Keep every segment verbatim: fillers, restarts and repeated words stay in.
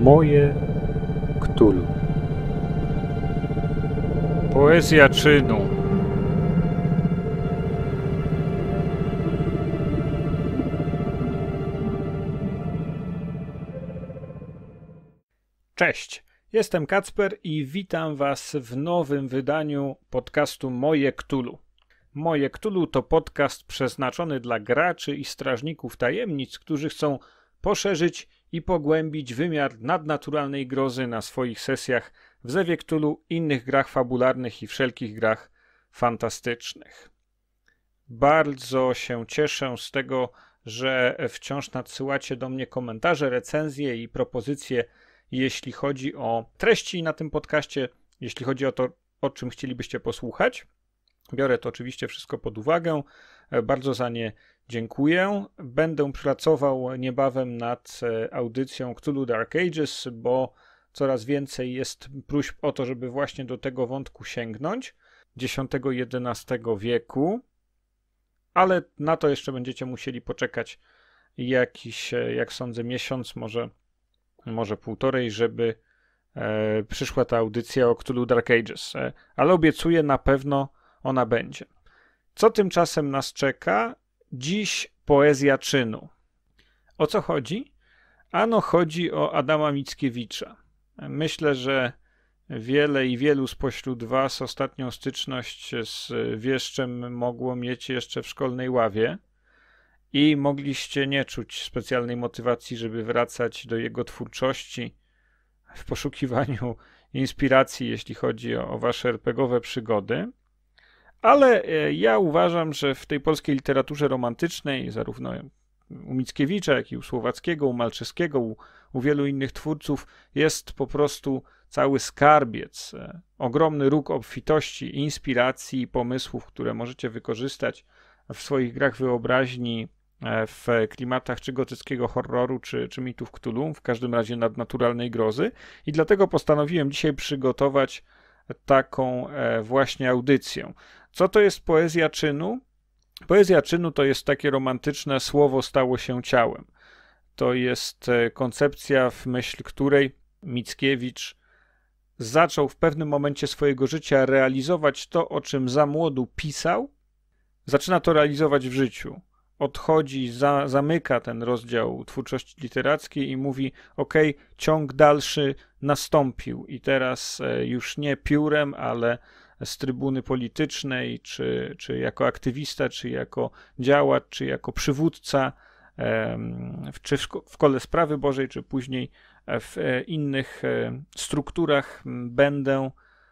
Moje Cthulhu. Poezja czynu. Cześć, jestem Kacper i witam Was w nowym wydaniu podcastu Moje Cthulhu. Moje Cthulhu to podcast przeznaczony dla graczy i strażników tajemnic, którzy chcą poszerzyć i pogłębić wymiar nadnaturalnej grozy na swoich sesjach w Zewie Cthulhu, innych grach fabularnych i wszelkich grach fantastycznych. Bardzo się cieszę z tego, że wciąż nadsyłacie do mnie komentarze, recenzje i propozycje, jeśli chodzi o treści na tym podcaście, jeśli chodzi o to, o czym chcielibyście posłuchać. Biorę to oczywiście wszystko pod uwagę. Bardzo za nie dziękuję. Będę pracował niebawem nad audycją Cthulhu Dark Ages, bo coraz więcej jest próśb o to, żeby właśnie do tego wątku sięgnąć. dziesiątego jedenastego wieku. Ale na to jeszcze będziecie musieli poczekać jakiś, jak sądzę, miesiąc, może, może półtorej, żeby e, przyszła ta audycja o Cthulhu Dark Ages. E, ale obiecuję, na pewno ona będzie. Co tymczasem nas czeka? Dziś poezja czynu. O co chodzi? Ano chodzi o Adama Mickiewicza. Myślę, że wiele i wielu spośród Was ostatnią styczność z wieszczem mogło mieć jeszcze w szkolnej ławie i mogliście nie czuć specjalnej motywacji, żeby wracać do jego twórczości w poszukiwaniu inspiracji, jeśli chodzi o, o Wasze er pe gie owe przygody. Ale ja uważam, że w tej polskiej literaturze romantycznej, zarówno u Mickiewicza, jak i u Słowackiego, u Malczewskiego, u, u wielu innych twórców, jest po prostu cały skarbiec, e, ogromny róg obfitości, inspiracji i pomysłów, które możecie wykorzystać w swoich grach wyobraźni, e, w klimatach czy gotyckiego horroru, czy, czy mitów Cthulhu, w każdym razie nadnaturalnej grozy. I dlatego postanowiłem dzisiaj przygotować taką e, właśnie audycję. Co to jest poezja czynu? Poezja czynu to jest takie romantyczne słowo stało się ciałem. To jest e, koncepcja, w myśl której Mickiewicz zaczął w pewnym momencie swojego życia realizować to, o czym za młodu pisał. Zaczyna to realizować w życiu. Odchodzi, za, zamyka ten rozdział twórczości literackiej i mówi: ok, ciąg dalszy nastąpił i teraz już nie piórem, ale z trybuny politycznej, czy, czy jako aktywista, czy jako działacz, czy jako przywódca, czy w Szkole Sprawy Bożej, czy później w innych strukturach będę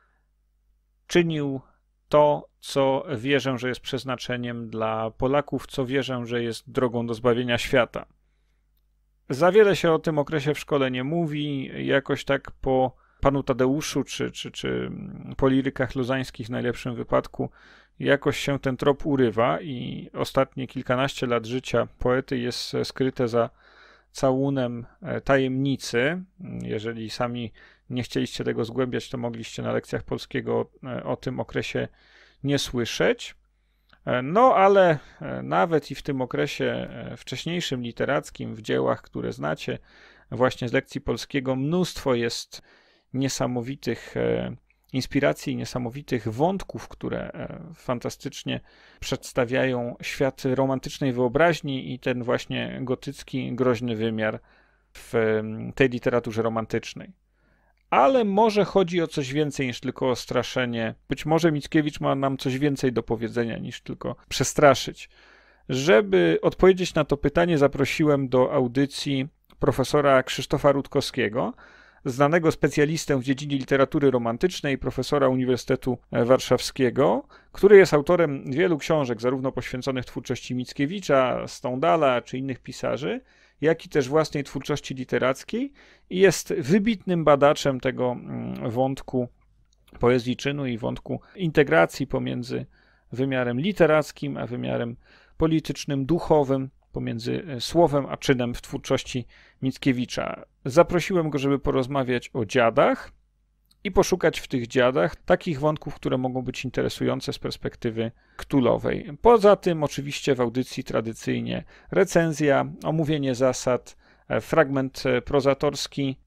czynił to, co wierzę, że jest przeznaczeniem dla Polaków, co wierzę, że jest drogą do zbawienia świata. Za wiele się o tym okresie w szkole nie mówi. Jakoś tak po panu Tadeuszu, czy, czy, czy po lirykach luzańskich w najlepszym wypadku, jakoś się ten trop urywa i ostatnie kilkanaście lat życia poety jest skryte za całunem tajemnicy. Jeżeli sami nie chcieliście tego zgłębiać, to mogliście na lekcjach polskiego o, o tym okresie nie słyszeć. No ale nawet i w tym okresie wcześniejszym literackim, w dziełach, które znacie właśnie z lekcji polskiego, mnóstwo jest niesamowitych inspiracji, niesamowitych wątków, które fantastycznie przedstawiają świat romantycznej wyobraźni i ten właśnie gotycki, groźny wymiar w tej literaturze romantycznej. Ale może chodzi o coś więcej niż tylko o straszenie. Być może Mickiewicz ma nam coś więcej do powiedzenia niż tylko przestraszyć. Żeby odpowiedzieć na to pytanie, zaprosiłem do audycji profesora Krzysztofa Rutkowskiego, znanego specjalistę w dziedzinie literatury romantycznej, profesora Uniwersytetu Warszawskiego, który jest autorem wielu książek, zarówno poświęconych twórczości Mickiewicza, Stendhala czy innych pisarzy, jak i też własnej twórczości literackiej i jest wybitnym badaczem tego wątku poezji czynu i wątku integracji pomiędzy wymiarem literackim a wymiarem politycznym, duchowym, pomiędzy słowem a czynem w twórczości Mickiewicza. Zaprosiłem go, żeby porozmawiać o dziadach i poszukać w tych dziadach takich wątków, które mogą być interesujące z perspektywy cthulhowej. Poza tym oczywiście w audycji tradycyjnie recenzja, omówienie zasad, fragment prozatorski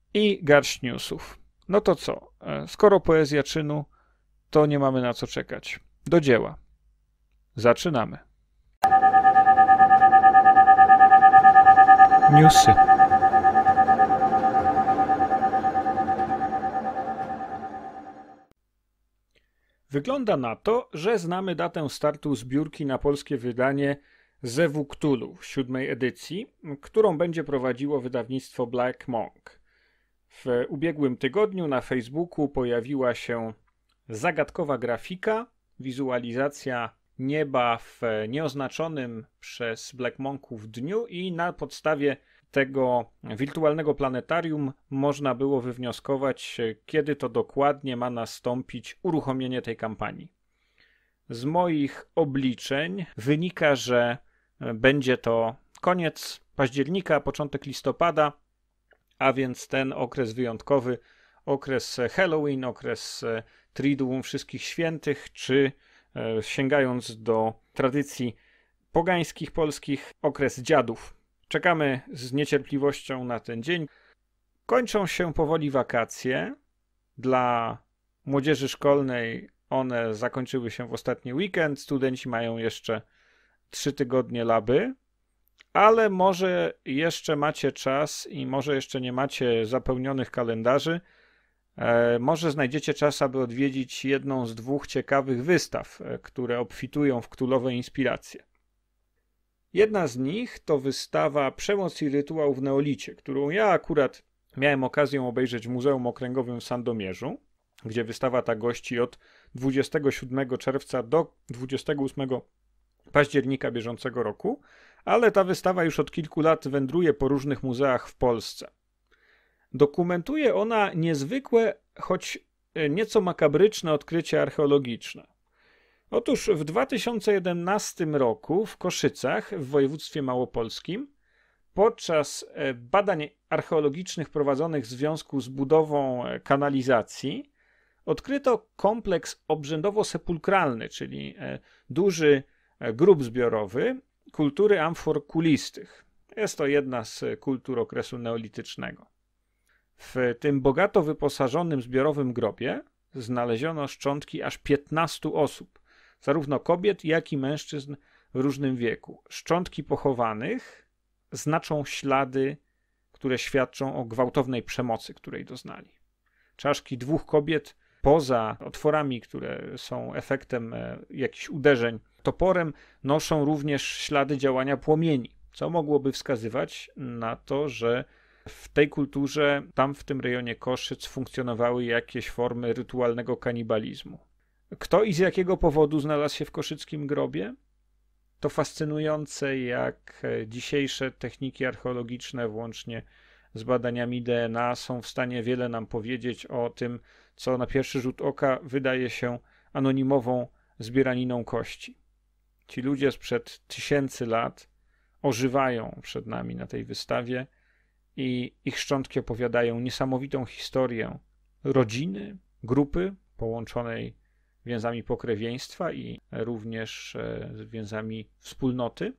i garść newsów. No to co? Skoro poezja czynu, to nie mamy na co czekać. Do dzieła. Zaczynamy. Newsy. Wygląda na to, że znamy datę startu zbiórki na polskie wydanie Zewu Cthulhu w siódmej edycji, którą będzie prowadziło wydawnictwo Black Monk. W ubiegłym tygodniu na Facebooku pojawiła się zagadkowa grafika, wizualizacja nieba w nieoznaczonym przez Black Monków dniu i na podstawie tego wirtualnego planetarium można było wywnioskować, kiedy to dokładnie ma nastąpić uruchomienie tej kampanii. Z moich obliczeń wynika, że będzie to koniec października, początek listopada, a więc ten okres wyjątkowy, okres Halloween, okres Triduum Wszystkich Świętych, czy sięgając do tradycji pogańskich polskich, okres dziadów. Czekamy z niecierpliwością na ten dzień. Kończą się powoli wakacje. Dla młodzieży szkolnej one zakończyły się w ostatni weekend. Studenci mają jeszcze trzy tygodnie laby, ale może jeszcze macie czas i może jeszcze nie macie zapełnionych kalendarzy. E, może znajdziecie czas, aby odwiedzić jedną z dwóch ciekawych wystaw, e, które obfitują w cthulhowe inspiracje. Jedna z nich to wystawa Przemoc i rytuał w neolicie, którą ja akurat miałem okazję obejrzeć w Muzeum Okręgowym w Sandomierzu, gdzie wystawa ta gości od dwudziestego siódmego czerwca do dwudziestego ósmego października bieżącego roku, ale ta wystawa już od kilku lat wędruje po różnych muzeach w Polsce. Dokumentuje ona niezwykłe, choć nieco makabryczne odkrycie archeologiczne. Otóż w dwa tysiące jedenastym roku w Koszycach w województwie małopolskim podczas badań archeologicznych prowadzonych w związku z budową kanalizacji odkryto kompleks obrzędowo-sepulkralny, czyli duży grób zbiorowy kultury amfor kulistych. Jest to jedna z kultur okresu neolitycznego. W tym bogato wyposażonym zbiorowym grobie znaleziono szczątki aż piętnastu osób, zarówno kobiet, jak i mężczyzn w różnym wieku. Szczątki pochowanych znaczą ślady, które świadczą o gwałtownej przemocy, której doznali. Czaszki dwóch kobiet poza otworami, które są efektem jakichś uderzeń toporem, noszą również ślady działania płomieni, co mogłoby wskazywać na to, że w tej kulturze, tam w tym rejonie Koszyc, funkcjonowały jakieś formy rytualnego kanibalizmu. Kto i z jakiego powodu znalazł się w koszyckim grobie? To fascynujące, jak dzisiejsze techniki archeologiczne, włącznie z badaniami D N A, są w stanie wiele nam powiedzieć o tym, co na pierwszy rzut oka wydaje się anonimową zbieraniną kości. Ci ludzie sprzed tysięcy lat ożywają przed nami na tej wystawie i ich szczątki opowiadają niesamowitą historię rodziny, grupy połączonej więzami pokrewieństwa i również więzami wspólnoty,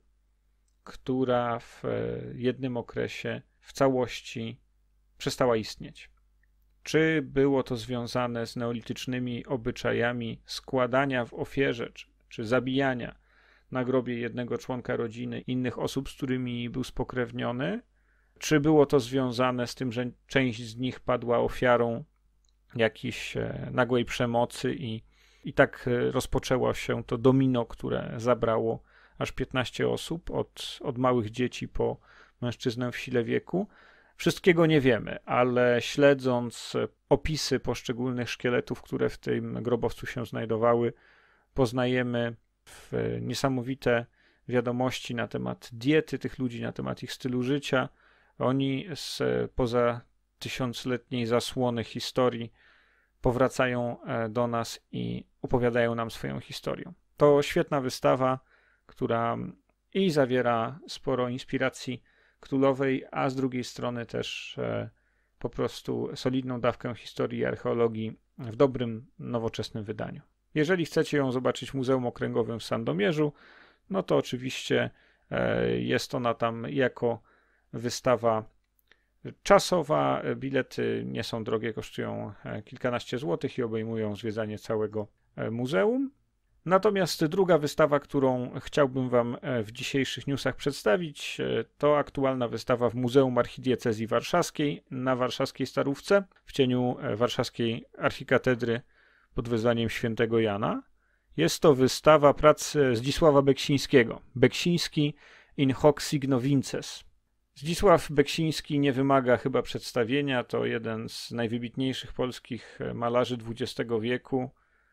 która w jednym okresie w całości przestała istnieć. Czy było to związane z neolitycznymi obyczajami składania w ofierze, czy, czy zabijania na grobie jednego członka rodziny innych osób, z którymi był spokrewniony? Czy było to związane z tym, że część z nich padła ofiarą jakiejś nagłej przemocy i, i tak rozpoczęło się to domino, które zabrało aż piętnaście osób, od, od małych dzieci po mężczyznę w sile wieku? Wszystkiego nie wiemy, ale śledząc opisy poszczególnych szkieletów, które w tym grobowcu się znajdowały, poznajemy niesamowite wiadomości na temat diety tych ludzi, na temat ich stylu życia. Oni spoza tysiącletniej zasłony historii powracają do nas i opowiadają nam swoją historię. To świetna wystawa, która i zawiera sporo inspiracji cthulhowej, a z drugiej strony też e, po prostu solidną dawkę historii i archeologii w dobrym, nowoczesnym wydaniu. Jeżeli chcecie ją zobaczyć w Muzeum Okręgowym w Sandomierzu, no to oczywiście e, jest ona tam jako wystawa czasowa. Bilety nie są drogie, kosztują kilkanaście złotych i obejmują zwiedzanie całego muzeum. Natomiast druga wystawa, którą chciałbym Wam w dzisiejszych newsach przedstawić, to aktualna wystawa w Muzeum Archidiecezji Warszawskiej na warszawskiej Starówce w cieniu warszawskiej archikatedry pod wezwaniem Świętego Jana. Jest to wystawa prac Zdzisława Beksińskiego. Beksiński in hoc signo vinces. Zdzisław Beksiński nie wymaga chyba przedstawienia. To jeden z najwybitniejszych polskich malarzy dwudziestego wieku.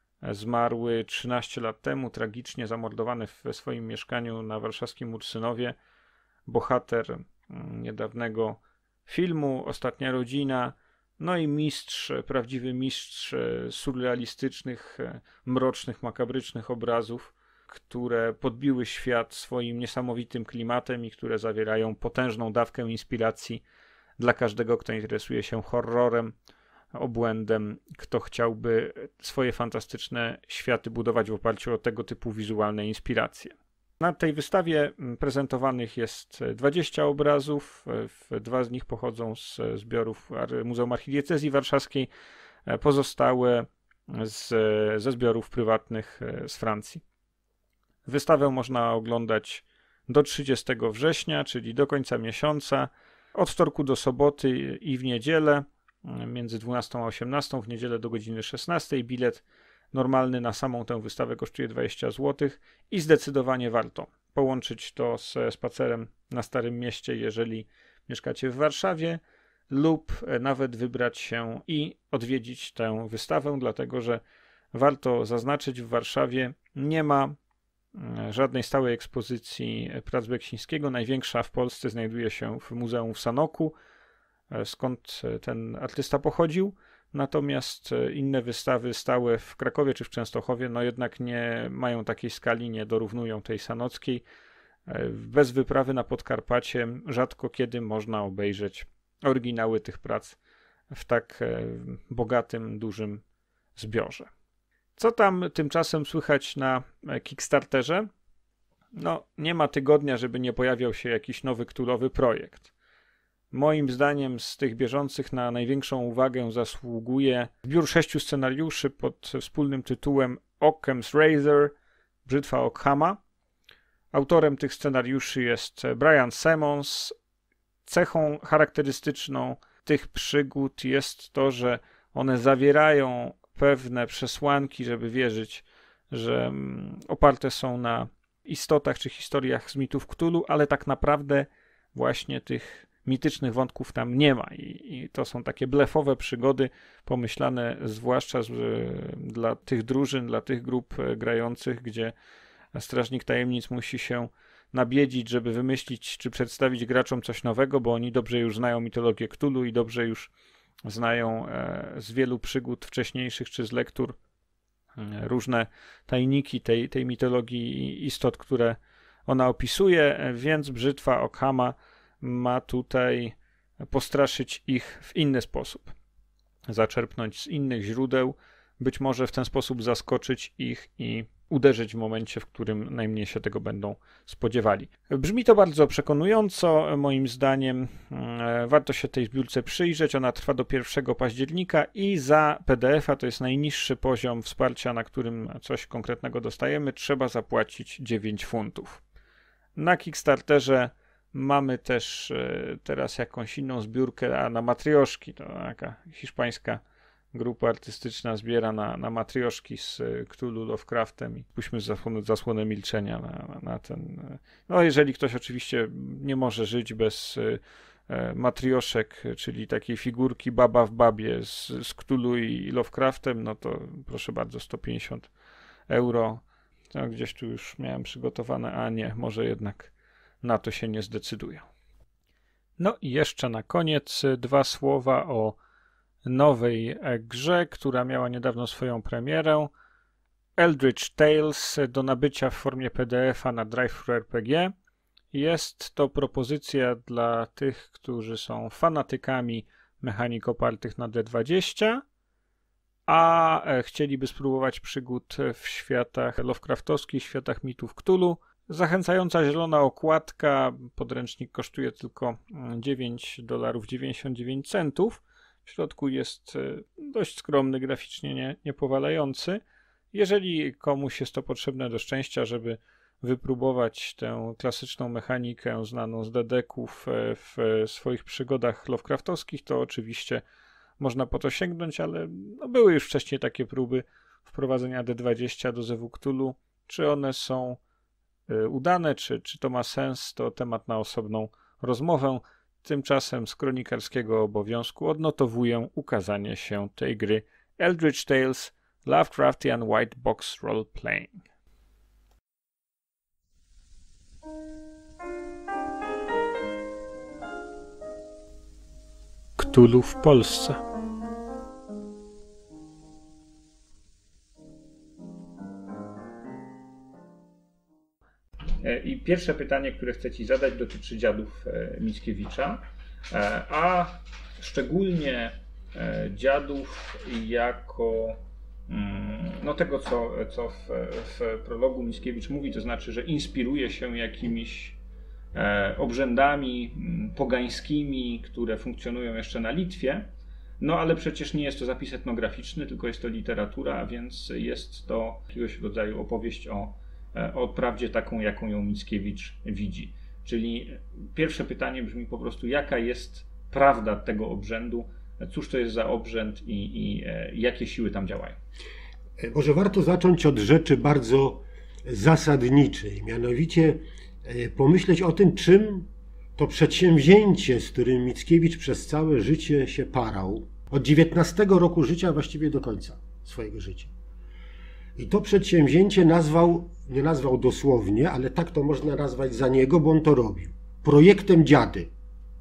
Zmarły trzynaście lat temu, tragicznie zamordowany we swoim mieszkaniu na warszawskim Ursynowie. Bohater niedawnego filmu Ostatnia rodzina. No i mistrz, prawdziwy mistrz surrealistycznych, mrocznych, makabrycznych obrazów, które podbiły świat swoim niesamowitym klimatem i które zawierają potężną dawkę inspiracji dla każdego, kto interesuje się horrorem, obłędem, kto chciałby swoje fantastyczne światy budować w oparciu o tego typu wizualne inspiracje. Na tej wystawie prezentowanych jest dwadzieścia obrazów, dwa z nich pochodzą z zbiorów Muzeum Archidiecezji Warszawskiej, pozostałe z, ze zbiorów prywatnych z Francji. Wystawę można oglądać do trzydziestego września, czyli do końca miesiąca, od wtorku do soboty i w niedzielę, między dwunastą a osiemnastą, w niedzielę do godziny szesnastej. Bilet normalny na samą tę wystawę kosztuje dwadzieścia złotych i zdecydowanie warto połączyć to z spacerem na Starym Mieście, jeżeli mieszkacie w Warszawie, lub nawet wybrać się i odwiedzić tę wystawę, dlatego że warto zaznaczyć, w Warszawie nie ma żadnej stałej ekspozycji prac Beksińskiego. Największa w Polsce znajduje się w Muzeum w Sanoku, skąd ten artysta pochodził. Natomiast inne wystawy stałe w Krakowie czy w Częstochowie no jednak nie mają takiej skali, nie dorównują tej sanockiej. Bez wyprawy na Podkarpacie rzadko kiedy można obejrzeć oryginały tych prac w tak bogatym, dużym zbiorze. Co tam tymczasem słychać na Kickstarterze? No, nie ma tygodnia, żeby nie pojawiał się jakiś nowy Cthulhowy projekt. Moim zdaniem z tych bieżących na największą uwagę zasługuje zbiór sześciu scenariuszy pod wspólnym tytułem Occam's Razor, Brzytwa Ockhama. Autorem tych scenariuszy jest Brian Simmons. Cechą charakterystyczną tych przygód jest to, że one zawierają pewne przesłanki, żeby wierzyć, że oparte są na istotach czy historiach z mitów Cthulhu, ale tak naprawdę właśnie tych mitycznych wątków tam nie ma i, i to są takie blefowe przygody pomyślane zwłaszcza z, dla tych drużyn, dla tych grup grających, gdzie Strażnik Tajemnic musi się nabiedzić, żeby wymyślić czy przedstawić graczom coś nowego, bo oni dobrze już znają mitologię Cthulhu i dobrze już znają e, z wielu przygód wcześniejszych czy z lektur e, różne tajniki tej, tej mitologii istot, które ona opisuje, więc Brzytwa Ockhama ma tutaj postraszyć ich w inny sposób. Zaczerpnąć z innych źródeł, być może w ten sposób zaskoczyć ich i uderzyć w momencie, w którym najmniej się tego będą spodziewali. Brzmi to bardzo przekonująco, moim zdaniem warto się tej zbiórce przyjrzeć, ona trwa do pierwszego października i za P D F a, to jest najniższy poziom wsparcia, na którym coś konkretnego dostajemy, trzeba zapłacić dziewięć funtów. Na Kickstarterze mamy też teraz jakąś inną zbiórkę, a na matrioszki, to taka hiszpańska grupa artystyczna zbiera na, na matrioszki z Cthulhu Lovecraftem i puśćmy zasłonę, zasłonę milczenia na, na ten. No jeżeli ktoś oczywiście nie może żyć bez e, matrioszek, czyli takiej figurki baba w babie z, z Cthulhu i Lovecraftem, no to proszę bardzo, sto pięćdziesiąt euro. No, gdzieś tu już miałem przygotowane, a nie, może jednak na to się nie zdecydują. No i jeszcze na koniec dwa słowa o nowej grze, która miała niedawno swoją premierę. Eldritch Tales do nabycia w formie P D F a na Drive-Thru R P G. Jest to propozycja dla tych, którzy są fanatykami mechanik opartych na D dwadzieścia, a chcieliby spróbować przygód w światach Lovecraftowskich, światach mitów Cthulhu. Zachęcająca zielona okładka, podręcznik kosztuje tylko dziewięć dolarów dziewięćdziesiąt dziewięć centów. W środku jest dość skromny, graficznie nie, niepowalający. Jeżeli komuś jest to potrzebne do szczęścia, żeby wypróbować tę klasyczną mechanikę znaną z dedeków w swoich przygodach lovecraftowskich, to oczywiście można po to sięgnąć, ale no były już wcześniej takie próby wprowadzenia D dwadzieścia do Zewu Cthulhu. Czy one są udane, czy, czy to ma sens, to temat na osobną rozmowę. Tymczasem z kronikarskiego obowiązku odnotowuję ukazanie się tej gry Eldritch Tales Lovecraftian White Box Role Playing. Cthulhu w Polsce. I pierwsze pytanie, które chcę Ci zadać, dotyczy Dziadów Mickiewicza, a szczególnie Dziadów jako no tego, co, co w, w prologu Mickiewicz mówi, to znaczy, że inspiruje się jakimiś obrzędami pogańskimi, które funkcjonują jeszcze na Litwie, no ale przecież nie jest to zapis etnograficzny, tylko jest to literatura, więc jest to jakiegoś rodzaju opowieść o o prawdzie taką, jaką ją Mickiewicz widzi. Czyli pierwsze pytanie brzmi po prostu, jaka jest prawda tego obrzędu, cóż to jest za obrzęd i, i jakie siły tam działają? Może warto zacząć od rzeczy bardzo zasadniczej, mianowicie pomyśleć o tym, czym to przedsięwzięcie, z którym Mickiewicz przez całe życie się parał, od dziewiętnastego roku życia właściwie do końca swojego życia. I to przedsięwzięcie nazwał, nie nazwał dosłownie, ale tak to można nazwać za niego, bo on to robił. Projektem Dziady.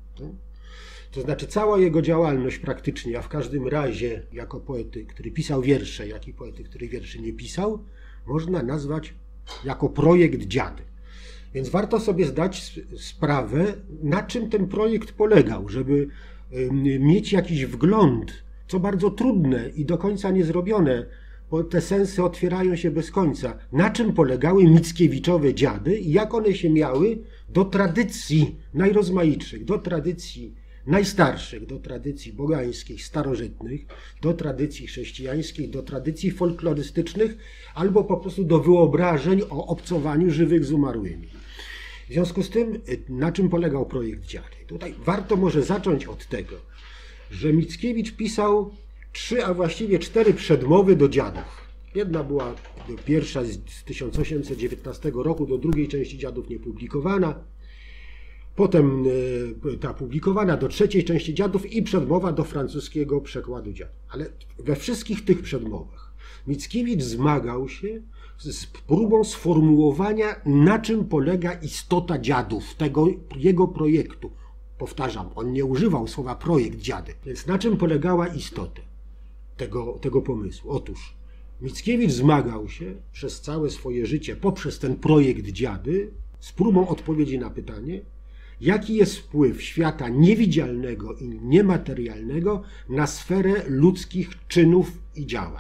To znaczy cała jego działalność praktycznie, a w każdym razie jako poety, który pisał wiersze, jak i poety, który wierszy nie pisał, można nazwać jako projekt Dziady. Więc warto sobie zdać sprawę, na czym ten projekt polegał, żeby mieć jakiś wgląd, co bardzo trudne i do końca niezrobione, bo te sensy otwierają się bez końca. Na czym polegały Mickiewiczowe Dziady i jak one się miały do tradycji najrozmaitszych, do tradycji najstarszych, do tradycji bogańskich, starożytnych, do tradycji chrześcijańskich, do tradycji folklorystycznych, albo po prostu do wyobrażeń o obcowaniu żywych z umarłymi. W związku z tym, na czym polegał projekt Dziady? Tutaj warto może zacząć od tego, że Mickiewicz pisał trzy, a właściwie cztery przedmowy do Dziadów. Jedna była pierwsza z tysiąc osiemset dziewiętnastego roku, do drugiej części Dziadów niepublikowana. Potem ta publikowana do trzeciej części Dziadów i przedmowa do francuskiego przekładu Dziadów. Ale we wszystkich tych przedmowach Mickiewicz zmagał się z próbą sformułowania, na czym polega istota Dziadów, tego jego projektu. Powtarzam, on nie używał słowa projekt Dziady. Więc na czym polegała istota tego, tego pomysłu? Otóż Mickiewicz zmagał się przez całe swoje życie poprzez ten projekt Dziady z próbą odpowiedzi na pytanie, jaki jest wpływ świata niewidzialnego i niematerialnego na sferę ludzkich czynów i działań.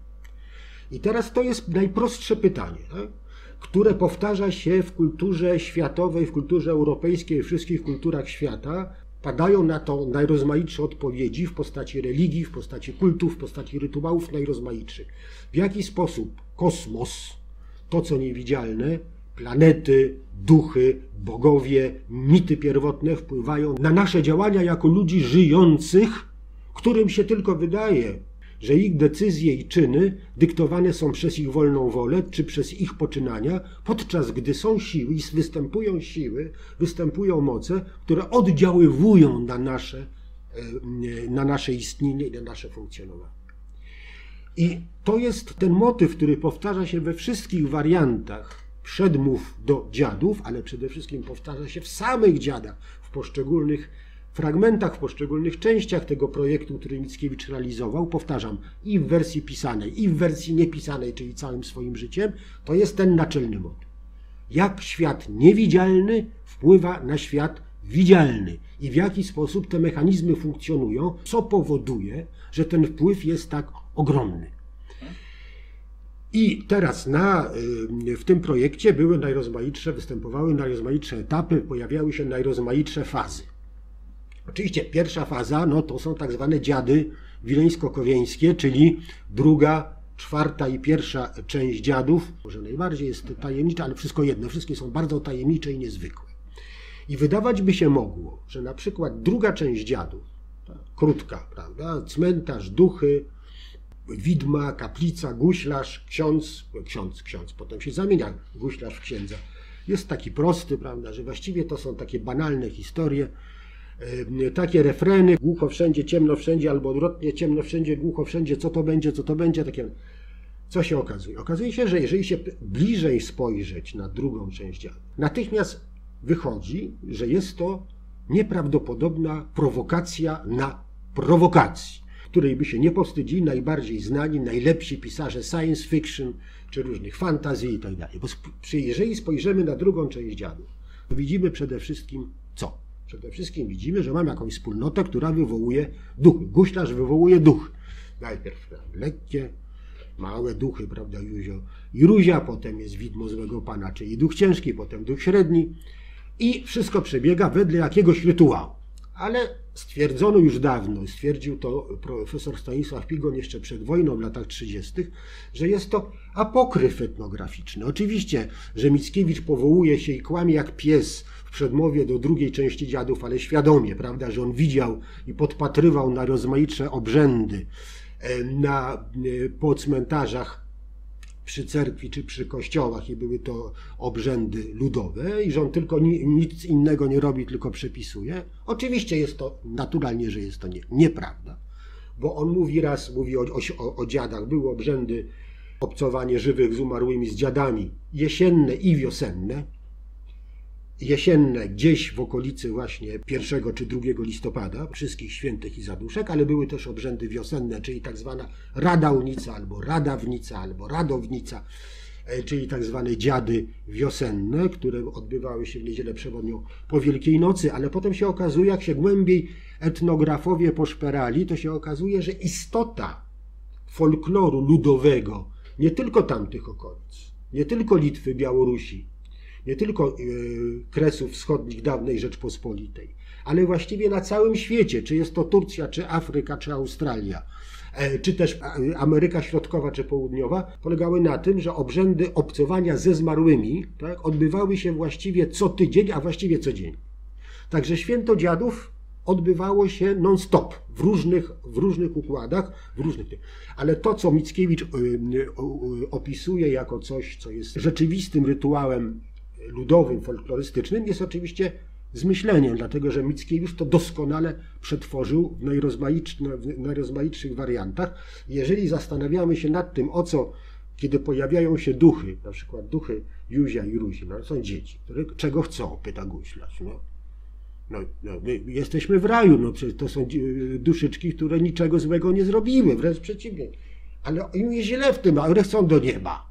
I teraz to jest najprostsze pytanie, tak? Które powtarza się w kulturze światowej, w kulturze europejskiej, w wszystkich kulturach świata. Padają na to najrozmaitsze odpowiedzi w postaci religii, w postaci kultów, w postaci rytuałów najrozmaitszych. W jaki sposób kosmos, to co niewidzialne, planety, duchy, bogowie, mity pierwotne wpływają na nasze działania jako ludzi żyjących, którym się tylko wydaje, że ich decyzje i czyny dyktowane są przez ich wolną wolę czy przez ich poczynania, podczas gdy są siły i występują siły, występują moce, które oddziaływują na nasze, na nasze istnienie i na nasze funkcjonowanie. I to jest ten motyw, który powtarza się we wszystkich wariantach przedmów do Dziadów, ale przede wszystkim powtarza się w samych Dziadach, w poszczególnych fragmentach, w poszczególnych częściach tego projektu, który Mickiewicz realizował, powtarzam, i w wersji pisanej, i w wersji niepisanej, czyli całym swoim życiem, to jest ten naczelny motyw. Jak świat niewidzialny wpływa na świat widzialny i w jaki sposób te mechanizmy funkcjonują, co powoduje, że ten wpływ jest tak ogromny. I teraz na, w tym projekcie były najrozmaitsze, występowały najrozmaitsze etapy, pojawiały się najrozmaitsze fazy. Oczywiście pierwsza faza, no to są tak zwane dziady wileńsko-kowieńskie, czyli druga, czwarta i pierwsza część dziadów. Może najbardziej jest tajemnicza, ale wszystko jedno, wszystkie są bardzo tajemnicze i niezwykłe. I wydawać by się mogło, że na przykład druga część dziadów, tak, krótka, prawda, cmentarz, duchy, widma, kaplica, guślarz, ksiądz, ksiądz, ksiądz, potem się zamienia guślarz w księdza. Jest taki prosty, prawda, że właściwie to są takie banalne historie, yy, takie refreny, głucho wszędzie, ciemno wszędzie, albo odwrotnie, ciemno wszędzie, głucho wszędzie, co to będzie, co to będzie, takie. Co się okazuje? Okazuje się, że jeżeli się bliżej spojrzeć na drugą część dziadów, natychmiast wychodzi, że jest to nieprawdopodobna prowokacja na prowokacji, której by się nie powstydzili najbardziej znani, najlepsi pisarze science fiction, czy różnych fantazji i tak dalej. Bo jeżeli spojrzymy na drugą część dziadów, to widzimy przede wszystkim co? Przede wszystkim widzimy, że mamy jakąś wspólnotę, która wywołuje duchy. Guślarz wywołuje duchy. Najpierw lekkie, małe duchy, prawda, Józio i Ruzia, potem jest widmo złego pana, czyli duch ciężki, potem duch średni i wszystko przebiega wedle jakiegoś rytuału. Ale stwierdzono już dawno, stwierdził to profesor Stanisław Pigon jeszcze przed wojną w latach trzydziestych, że jest to apokryf etnograficzny. Oczywiście, że Mickiewicz powołuje się i kłamie jak pies w przedmowie do drugiej części dziadów, ale świadomie, prawda, że on widział i podpatrywał na rozmaitsze obrzędy na, po cmentarzach przy cerkwi czy przy kościołach i były to obrzędy ludowe i że on tylko nic innego nie robi, tylko przepisuje. Oczywiście jest to, naturalnie, że jest to nie, nieprawda, bo on mówi raz, mówi o, o, o dziadach, były obrzędy obcowanie żywych z umarłymi, z dziadami, jesienne i wiosenne. Jesienne gdzieś w okolicy właśnie pierwszego czy drugiego listopada, wszystkich świętych i zaduszek, ale były też obrzędy wiosenne, czyli tak zwana radałnica, albo radawnica, albo radownica, czyli tak zwane dziady wiosenne, które odbywały się w niedzielę przewodnią po Wielkiej Nocy, ale potem się okazuje, jak się głębiej etnografowie poszperali, to się okazuje, że istota folkloru ludowego, nie tylko tamtych okolic, nie tylko Litwy, Białorusi, nie tylko Kresów Wschodnich dawnej Rzeczpospolitej, ale właściwie na całym świecie, czy jest to Turcja, czy Afryka, czy Australia, czy też Ameryka Środkowa, czy Południowa, polegały na tym, że obrzędy obcowania ze zmarłymi, tak, odbywały się właściwie co tydzień, a właściwie co dzień. Także święto dziadów odbywało się non-stop, w różnych, w różnych układach, w różnych. Ale to, co Mickiewicz opisuje jako coś, co jest rzeczywistym rytuałem ludowym, folklorystycznym, jest oczywiście zmyśleniem, dlatego że Mickiewicz to doskonale przetworzył w, w najrozmaitszych wariantach. Jeżeli zastanawiamy się nad tym, o co, kiedy pojawiają się duchy, na przykład duchy Józia i Ruzi, no, są dzieci, które czego chcą, pyta guślarz. No. No, no, my jesteśmy w raju, no, przecież to są duszyczki, które niczego złego nie zrobiły, wręcz przeciwnie. Ale im jest źle w tym, ale chcą do nieba.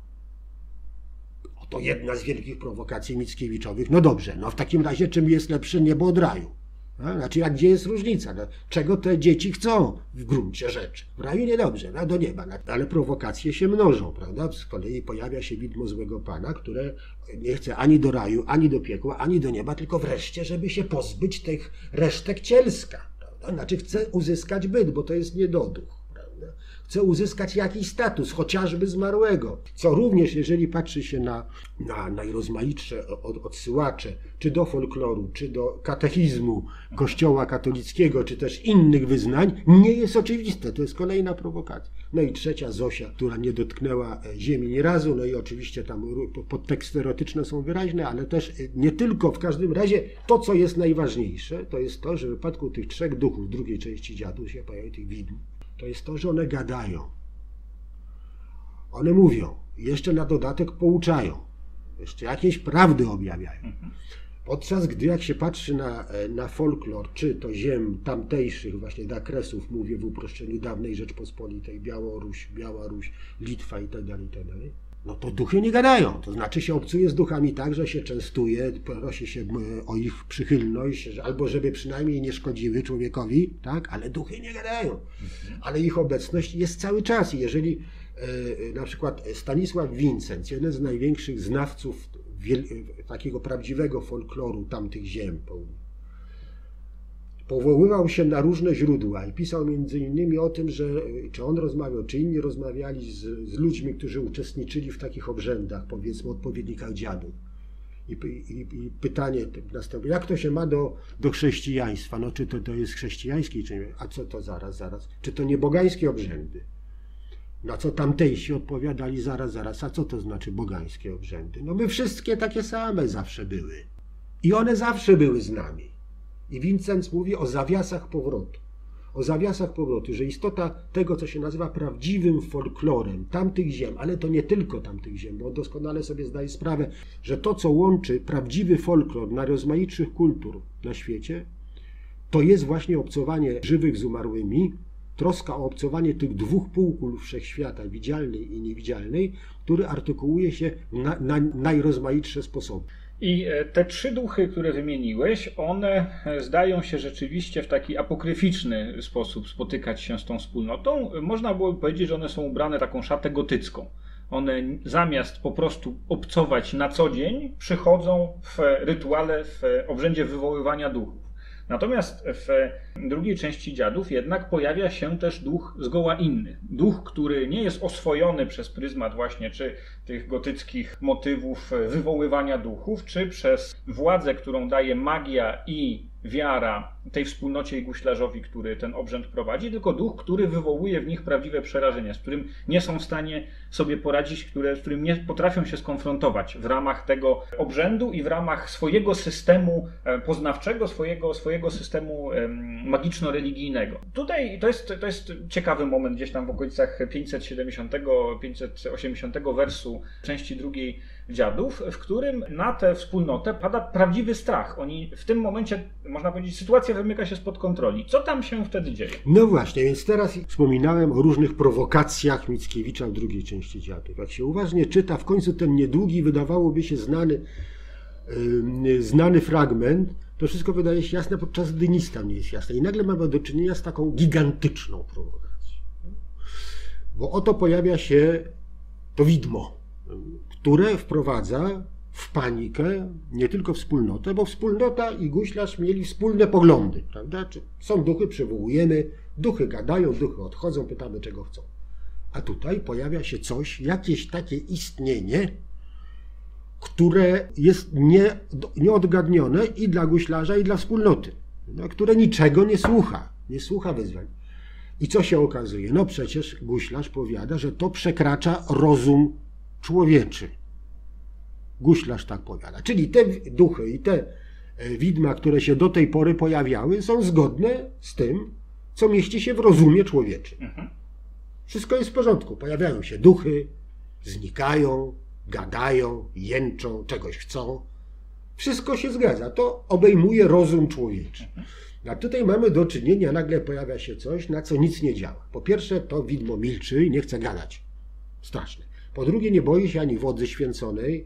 To jedna z wielkich prowokacji Mickiewiczowych. No dobrze, no w takim razie czym jest lepsze niebo od raju? No, znaczy, a gdzie jest różnica? No, czego te dzieci chcą w gruncie rzeczy? W raju niedobrze, no do nieba. No, ale prowokacje się mnożą, prawda? Z kolei pojawia się widmo złego pana, które nie chce ani do raju, ani do piekła, ani do nieba, tylko wreszcie, żeby się pozbyć tych resztek cielska. Prawda? Znaczy chce uzyskać byt, bo to jest niedoduch. Chce uzyskać jakiś status, chociażby zmarłego, co również, jeżeli patrzy się na, na najrozmaitsze odsyłacze, czy do folkloru, czy do katechizmu Kościoła katolickiego, czy też innych wyznań, nie jest oczywiste. To jest kolejna prowokacja. No i trzecia, Zosia, która nie dotknęła ziemi ni razu, no i oczywiście tam podteksty erotyczne są wyraźne, ale też nie tylko. W każdym razie to, co jest najważniejsze, to jest to, że w wypadku tych trzech duchów drugiej części dziadów się pojawi tych widm, to jest to, że one gadają. One mówią, jeszcze na dodatek pouczają, jeszcze jakieś prawdy objawiają. Podczas gdy jak się patrzy na, na folklor, czy to ziem tamtejszych, właśnie na Kresów, mówię w uproszczeniu dawnej Rzeczpospolitej, Białoruś, Białoruś, Litwa itd., itd., no to duchy nie gadają. To znaczy się obcuje z duchami tak, że się częstuje, prosi się o ich przychylność, albo żeby przynajmniej nie szkodziły człowiekowi, tak? Ale duchy nie gadają. Ale ich obecność jest cały czas. I jeżeli na przykład Stanisław Wincenc, jeden z największych znawców takiego prawdziwego folkloru tamtych ziem, powoływał się na różne źródła i pisał między innymi o tym, że czy on rozmawiał, czy inni rozmawiali z, z ludźmi, którzy uczestniczyli w takich obrzędach, powiedzmy odpowiednikach dziadów. I, i, i pytanie następuje, jak to się ma do, do chrześcijaństwa? No czy to, to jest chrześcijańskie, czy nie? A co to zaraz, zaraz? Czy to nie bogańskie obrzędy? Na co tamtejsi odpowiadali zaraz, zaraz, a co to znaczy bogańskie obrzędy? No my wszystkie takie same zawsze były. I one zawsze były z nami. I Wincenc mówi o zawiasach powrotu. O zawiasach powrotu, że istota tego, co się nazywa prawdziwym folklorem tamtych ziem, ale to nie tylko tamtych ziem, bo on doskonale sobie zdaje sprawę, że to, co łączy prawdziwy folklor najrozmaitszych kultur na świecie, to jest właśnie obcowanie żywych z umarłymi, troska o obcowanie tych dwóch półkul wszechświata, widzialnej i niewidzialnej, który artykułuje się na, na najrozmaitsze sposoby. I te trzy duchy, które wymieniłeś, one zdają się rzeczywiście w taki apokryficzny sposób spotykać się z tą wspólnotą. Można byłoby powiedzieć, że one są ubrane taką szatę gotycką. One zamiast po prostu obcować na co dzień, przychodzą w rytuale, w obrzędzie wywoływania duchów. Natomiast w drugiej części dziadów jednak pojawia się też duch zgoła inny. Duch, który nie jest oswojony przez pryzmat właśnie czy tych gotyckich motywów wywoływania duchów, czy przez władzę, którą daje magia i wiara tej wspólnocie i guślarzowi, który ten obrzęd prowadzi, tylko duch, który wywołuje w nich prawdziwe przerażenia, z którym nie są w stanie sobie poradzić, które, z którym nie potrafią się skonfrontować w ramach tego obrzędu i w ramach swojego systemu poznawczego, swojego, swojego systemu magiczno-religijnego. Tutaj to jest, to jest ciekawy moment gdzieś tam w okolicach pięćset siedemdziesiątego, pięćset osiemdziesiątego wersu części drugiej dziadów, w którym na tę wspólnotę pada prawdziwy strach. Oni w tym momencie, można powiedzieć, sytuacja wymyka się spod kontroli. Co tam się wtedy dzieje? No właśnie, więc teraz wspominałem o różnych prowokacjach Mickiewicza w drugiej części dziadów. Jak się uważnie czyta, w końcu ten niedługi, wydawałoby się znany, yy, znany fragment, to wszystko wydaje się jasne, podczas gdy nic tam nie jest jasne. I nagle mamy do czynienia z taką gigantyczną prowokacją. Bo oto pojawia się to widmo, które wprowadza w panikę nie tylko wspólnotę, bo wspólnota i guślarz mieli wspólne poglądy, prawda? Są duchy, przywołujemy, duchy gadają, duchy odchodzą, pytamy, czego chcą. A tutaj pojawia się coś, jakieś takie istnienie, które jest nie, nieodgadnione i dla guślarza, i dla wspólnoty, no, które niczego nie słucha, nie słucha wyzwań. I co się okazuje? No przecież guślarz powiada, że to przekracza rozum człowieczy. Guślarz tak powiada. Czyli te duchy i te widma, które się do tej pory pojawiały, są zgodne z tym, co mieści się w rozumie człowieczym. Wszystko jest w porządku. Pojawiają się duchy, znikają, gadają, jęczą, czegoś chcą. Wszystko się zgadza. To obejmuje rozum człowieczy. A tutaj mamy do czynienia, nagle pojawia się coś, na co nic nie działa. Po pierwsze, to widmo milczy i nie chce gadać. Straszne. Po drugie, nie boi się ani wodzy święconej,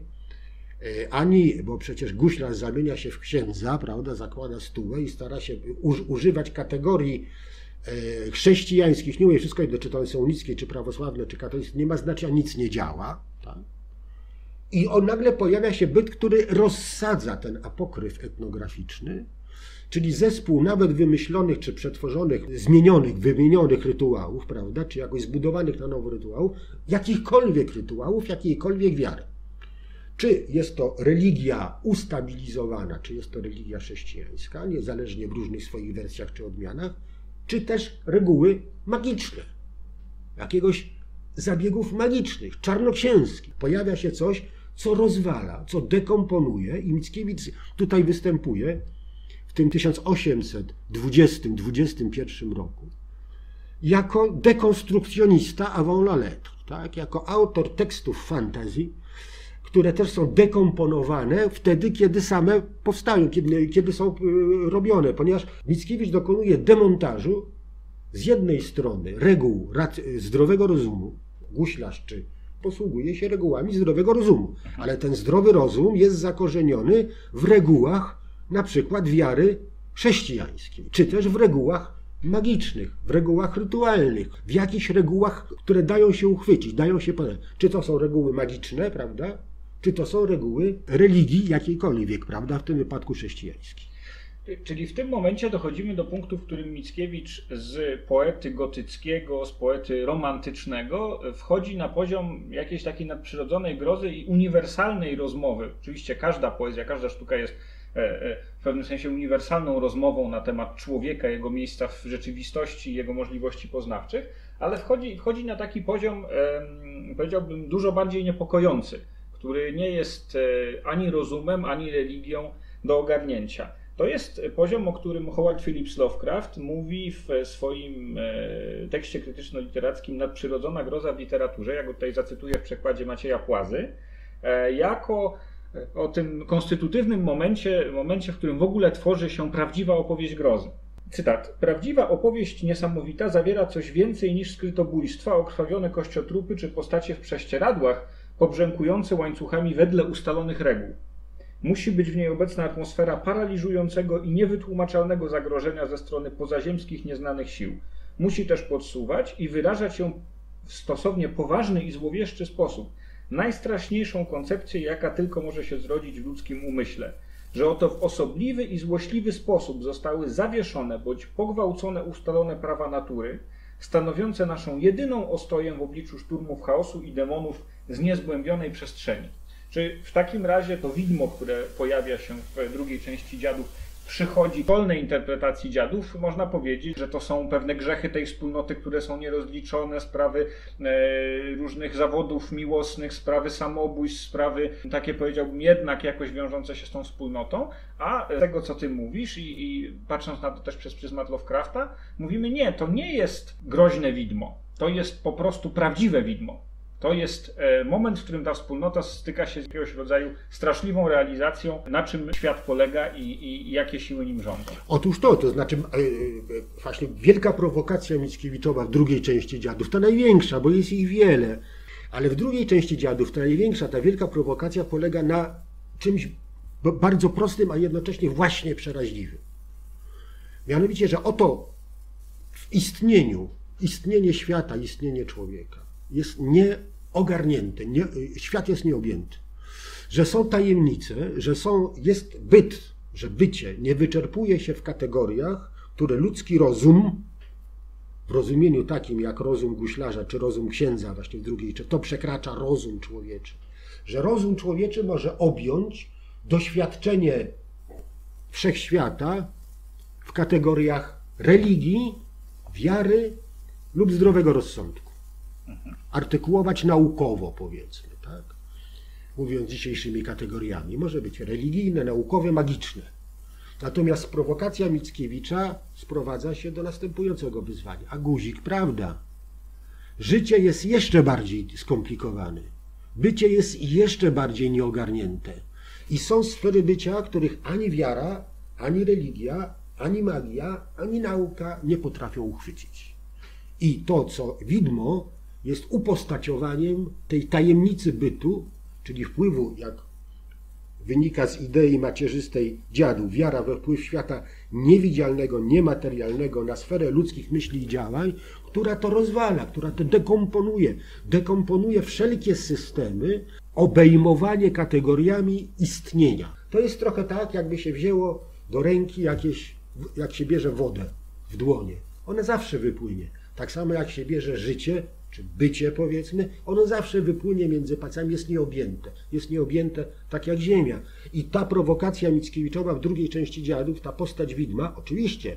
ani, bo przecież guślarz zamienia się w księdza, prawda, zakłada stułę i stara się używać kategorii chrześcijańskich, nie mówię wszystko jedno, czy to są unickie, czy prawosławne, czy katolickie, nie ma znaczenia, nic nie działa. Tak? I on nagle pojawia się byt, który rozsadza ten apokryf etnograficzny, czyli zespół nawet wymyślonych, czy przetworzonych, zmienionych, wymienionych rytuałów, prawda, czy jakoś zbudowanych na nowo rytuałów, jakichkolwiek rytuałów, jakiejkolwiek wiary. Czy jest to religia ustabilizowana, czy jest to religia chrześcijańska, niezależnie w różnych swoich wersjach czy odmianach, czy też reguły magiczne, jakiegoś zabiegów magicznych, czarnoksięskich. Pojawia się coś, co rozwala, co dekomponuje i Mickiewicz tutaj występuje w tym tysiąc osiemset dwudziestym do dwudziestego pierwszego roku jako dekonstrukcjonista avant la lettre, tak? Jako autor tekstów fantasy, które też są dekomponowane wtedy, kiedy same powstają, kiedy, kiedy są robione, ponieważ Mickiewicz dokonuje demontażu z jednej strony reguł zdrowego rozumu, guślarz czy posługuje się regułami zdrowego rozumu, ale ten zdrowy rozum jest zakorzeniony w regułach na przykład wiary chrześcijańskiej, czy też w regułach magicznych, w regułach rytualnych, w jakichś regułach, które dają się uchwycić, dają się podać. Czy to są reguły magiczne, prawda? Czy to są reguły religii jakiejkolwiek, prawda? W tym wypadku chrześcijańskiej. Czyli w tym momencie dochodzimy do punktu, w którym Mickiewicz z poety gotyckiego, z poety romantycznego wchodzi na poziom jakiejś takiej nadprzyrodzonej grozy i uniwersalnej rozmowy. Oczywiście każda poezja, każda sztuka jest w pewnym sensie uniwersalną rozmową na temat człowieka, jego miejsca w rzeczywistości, jego możliwości poznawczych, ale wchodzi, wchodzi na taki poziom, powiedziałbym, dużo bardziej niepokojący, który nie jest ani rozumem, ani religią do ogarnięcia. To jest poziom, o którym Howard Phillips Lovecraft mówi w swoim tekście krytyczno-literackim Nadprzyrodzona groza w literaturze, ja go tutaj zacytuję w przekładzie Macieja Płazy, jako o tym konstytutywnym momencie, momencie, w którym w ogóle tworzy się prawdziwa opowieść grozy. Cytat. Prawdziwa opowieść niesamowita zawiera coś więcej niż skrytobójstwa, okrwawione kościotrupy czy postacie w prześcieradłach, pobrzękujące łańcuchami wedle ustalonych reguł. Musi być w niej obecna atmosfera paraliżującego i niewytłumaczalnego zagrożenia ze strony pozaziemskich, nieznanych sił. Musi też podsuwać i wyrażać się w stosownie poważny i złowieszczy sposób najstraszniejszą koncepcję, jaka tylko może się zrodzić w ludzkim umyśle, że oto w osobliwy i złośliwy sposób zostały zawieszone bądź pogwałcone ustalone prawa natury, stanowiące naszą jedyną ostoję w obliczu szturmów chaosu i demonów z niezgłębionej przestrzeni. Czy w takim razie to widmo, które pojawia się w drugiej części Dziadów, przychodzi w wolnej interpretacji Dziadów, można powiedzieć, że to są pewne grzechy tej wspólnoty, które są nierozliczone, sprawy e, różnych zawodów miłosnych, sprawy samobójstw, sprawy takie, powiedziałbym, jednak jakoś wiążące się z tą wspólnotą, a z tego, co ty mówisz i, i patrząc na to też przez pryzmat Lovecrafta, mówimy nie, to nie jest groźne widmo, to jest po prostu prawdziwe widmo. To jest moment, w którym ta wspólnota styka się z jakiegoś rodzaju straszliwą realizacją, na czym świat polega i, i, i jakie siły nim rządzą. Otóż to, to znaczy właśnie wielka prowokacja Mickiewiczowa w drugiej części Dziadów, ta największa, bo jest ich wiele, ale w drugiej części Dziadów ta największa, ta wielka prowokacja polega na czymś bardzo prostym, a jednocześnie właśnie przeraźliwym. Mianowicie, że oto w istnieniu, istnienie świata, istnienie człowieka jest nieogarnięte, nie, świat jest nieobjęty. Że są tajemnice, że są, jest byt, że bycie nie wyczerpuje się w kategoriach, które ludzki rozum, w rozumieniu takim jak rozum guślarza czy rozum księdza właśnie w drugiej, czy to przekracza rozum człowieczy. Że rozum człowieczy może objąć doświadczenie wszechświata w kategoriach religii, wiary lub zdrowego rozsądku. Artykułować naukowo, powiedzmy, tak? Mówiąc dzisiejszymi kategoriami. Może być religijne, naukowe, magiczne. Natomiast prowokacja Mickiewicza sprowadza się do następującego wyzwania. A guzik, prawda? Życie jest jeszcze bardziej skomplikowane. Bycie jest jeszcze bardziej nieogarnięte. I są sfery bycia, których ani wiara, ani religia, ani magia, ani nauka nie potrafią uchwycić. I to, co widmo, jest upostaciowaniem tej tajemnicy bytu, czyli wpływu, jak wynika z idei macierzystej Dziadów, wiara we wpływ świata niewidzialnego, niematerialnego na sferę ludzkich myśli i działań, która to rozwala, która to dekomponuje. Dekomponuje wszelkie systemy, obejmowanie kategoriami istnienia. To jest trochę tak, jakby się wzięło do ręki jakieś, jak się bierze wodę w dłonie. Ona zawsze wypłynie. Tak samo jak się bierze życie, czy bycie, powiedzmy, ono zawsze wypłynie między palcami, jest nieobjęte. Jest nieobjęte tak jak ziemia. I ta prowokacja Mickiewiczowa w drugiej części Dziadów, ta postać widma, oczywiście,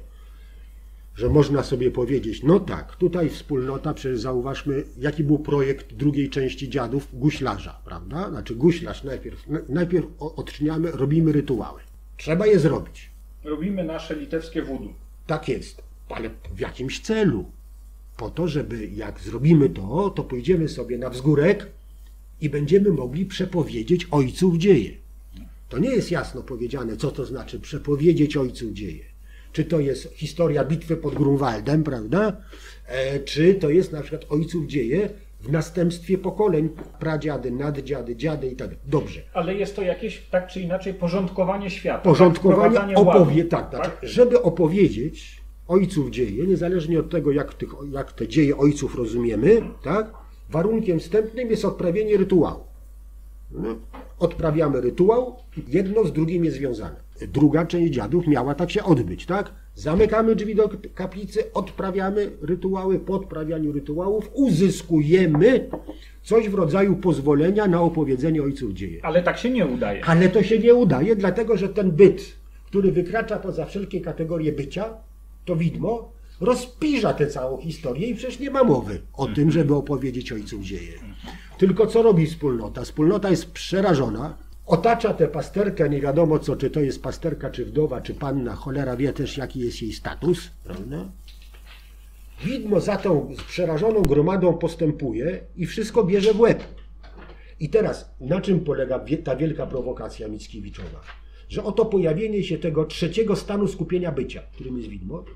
że można sobie powiedzieć, no tak, tutaj wspólnota, przecież zauważmy, jaki był projekt drugiej części Dziadów, guślarza, prawda? Znaczy guślarz najpierw, najpierw odczyniamy, robimy rytuały. Trzeba je zrobić. Robimy nasze litewskie voodoo. Tak jest, ale w jakimś celu. Po to, żeby jak zrobimy to, to pójdziemy sobie na wzgórek i będziemy mogli przepowiedzieć ojców dzieje. To nie jest jasno powiedziane, co to znaczy przepowiedzieć ojców dzieje. Czy to jest historia bitwy pod Grunwaldem, prawda? E, czy to jest na przykład ojców dzieje w następstwie pokoleń, pradziady, naddziady, dziady i tak dalej. Dobrze. Ale jest to jakieś tak czy inaczej porządkowanie świata. Porządkowanie opowie, tak, tak, tak. Żeby opowiedzieć ojców dzieje, niezależnie od tego, jak, tych, jak te dzieje ojców rozumiemy, tak? Warunkiem wstępnym jest odprawienie rytuału. No, odprawiamy rytuał, jedno z drugim jest związane. Druga część dziadów miała tak się odbyć, tak? Zamykamy drzwi do kaplicy, odprawiamy rytuały, po odprawianiu rytuałów uzyskujemy coś w rodzaju pozwolenia na opowiedzenie ojców dzieje. Ale tak się nie udaje. Ale to się nie udaje, dlatego że ten byt, który wykracza poza wszelkie kategorie bycia, to widmo, rozpiża tę całą historię i przecież nie ma mowy o tym, żeby opowiedzieć ojców dzieje. Tylko co robi wspólnota? Wspólnota jest przerażona, otacza tę pasterkę, nie wiadomo co, czy to jest pasterka, czy wdowa, czy panna, cholera wie też jaki jest jej status, prawda? Widmo za tą przerażoną gromadą postępuje i wszystko bierze w łeb. I teraz, na czym polega ta wielka prowokacja Mickiewiczowa? Że oto pojawienie się tego trzeciego stanu skupienia bycia, którym jest widmo,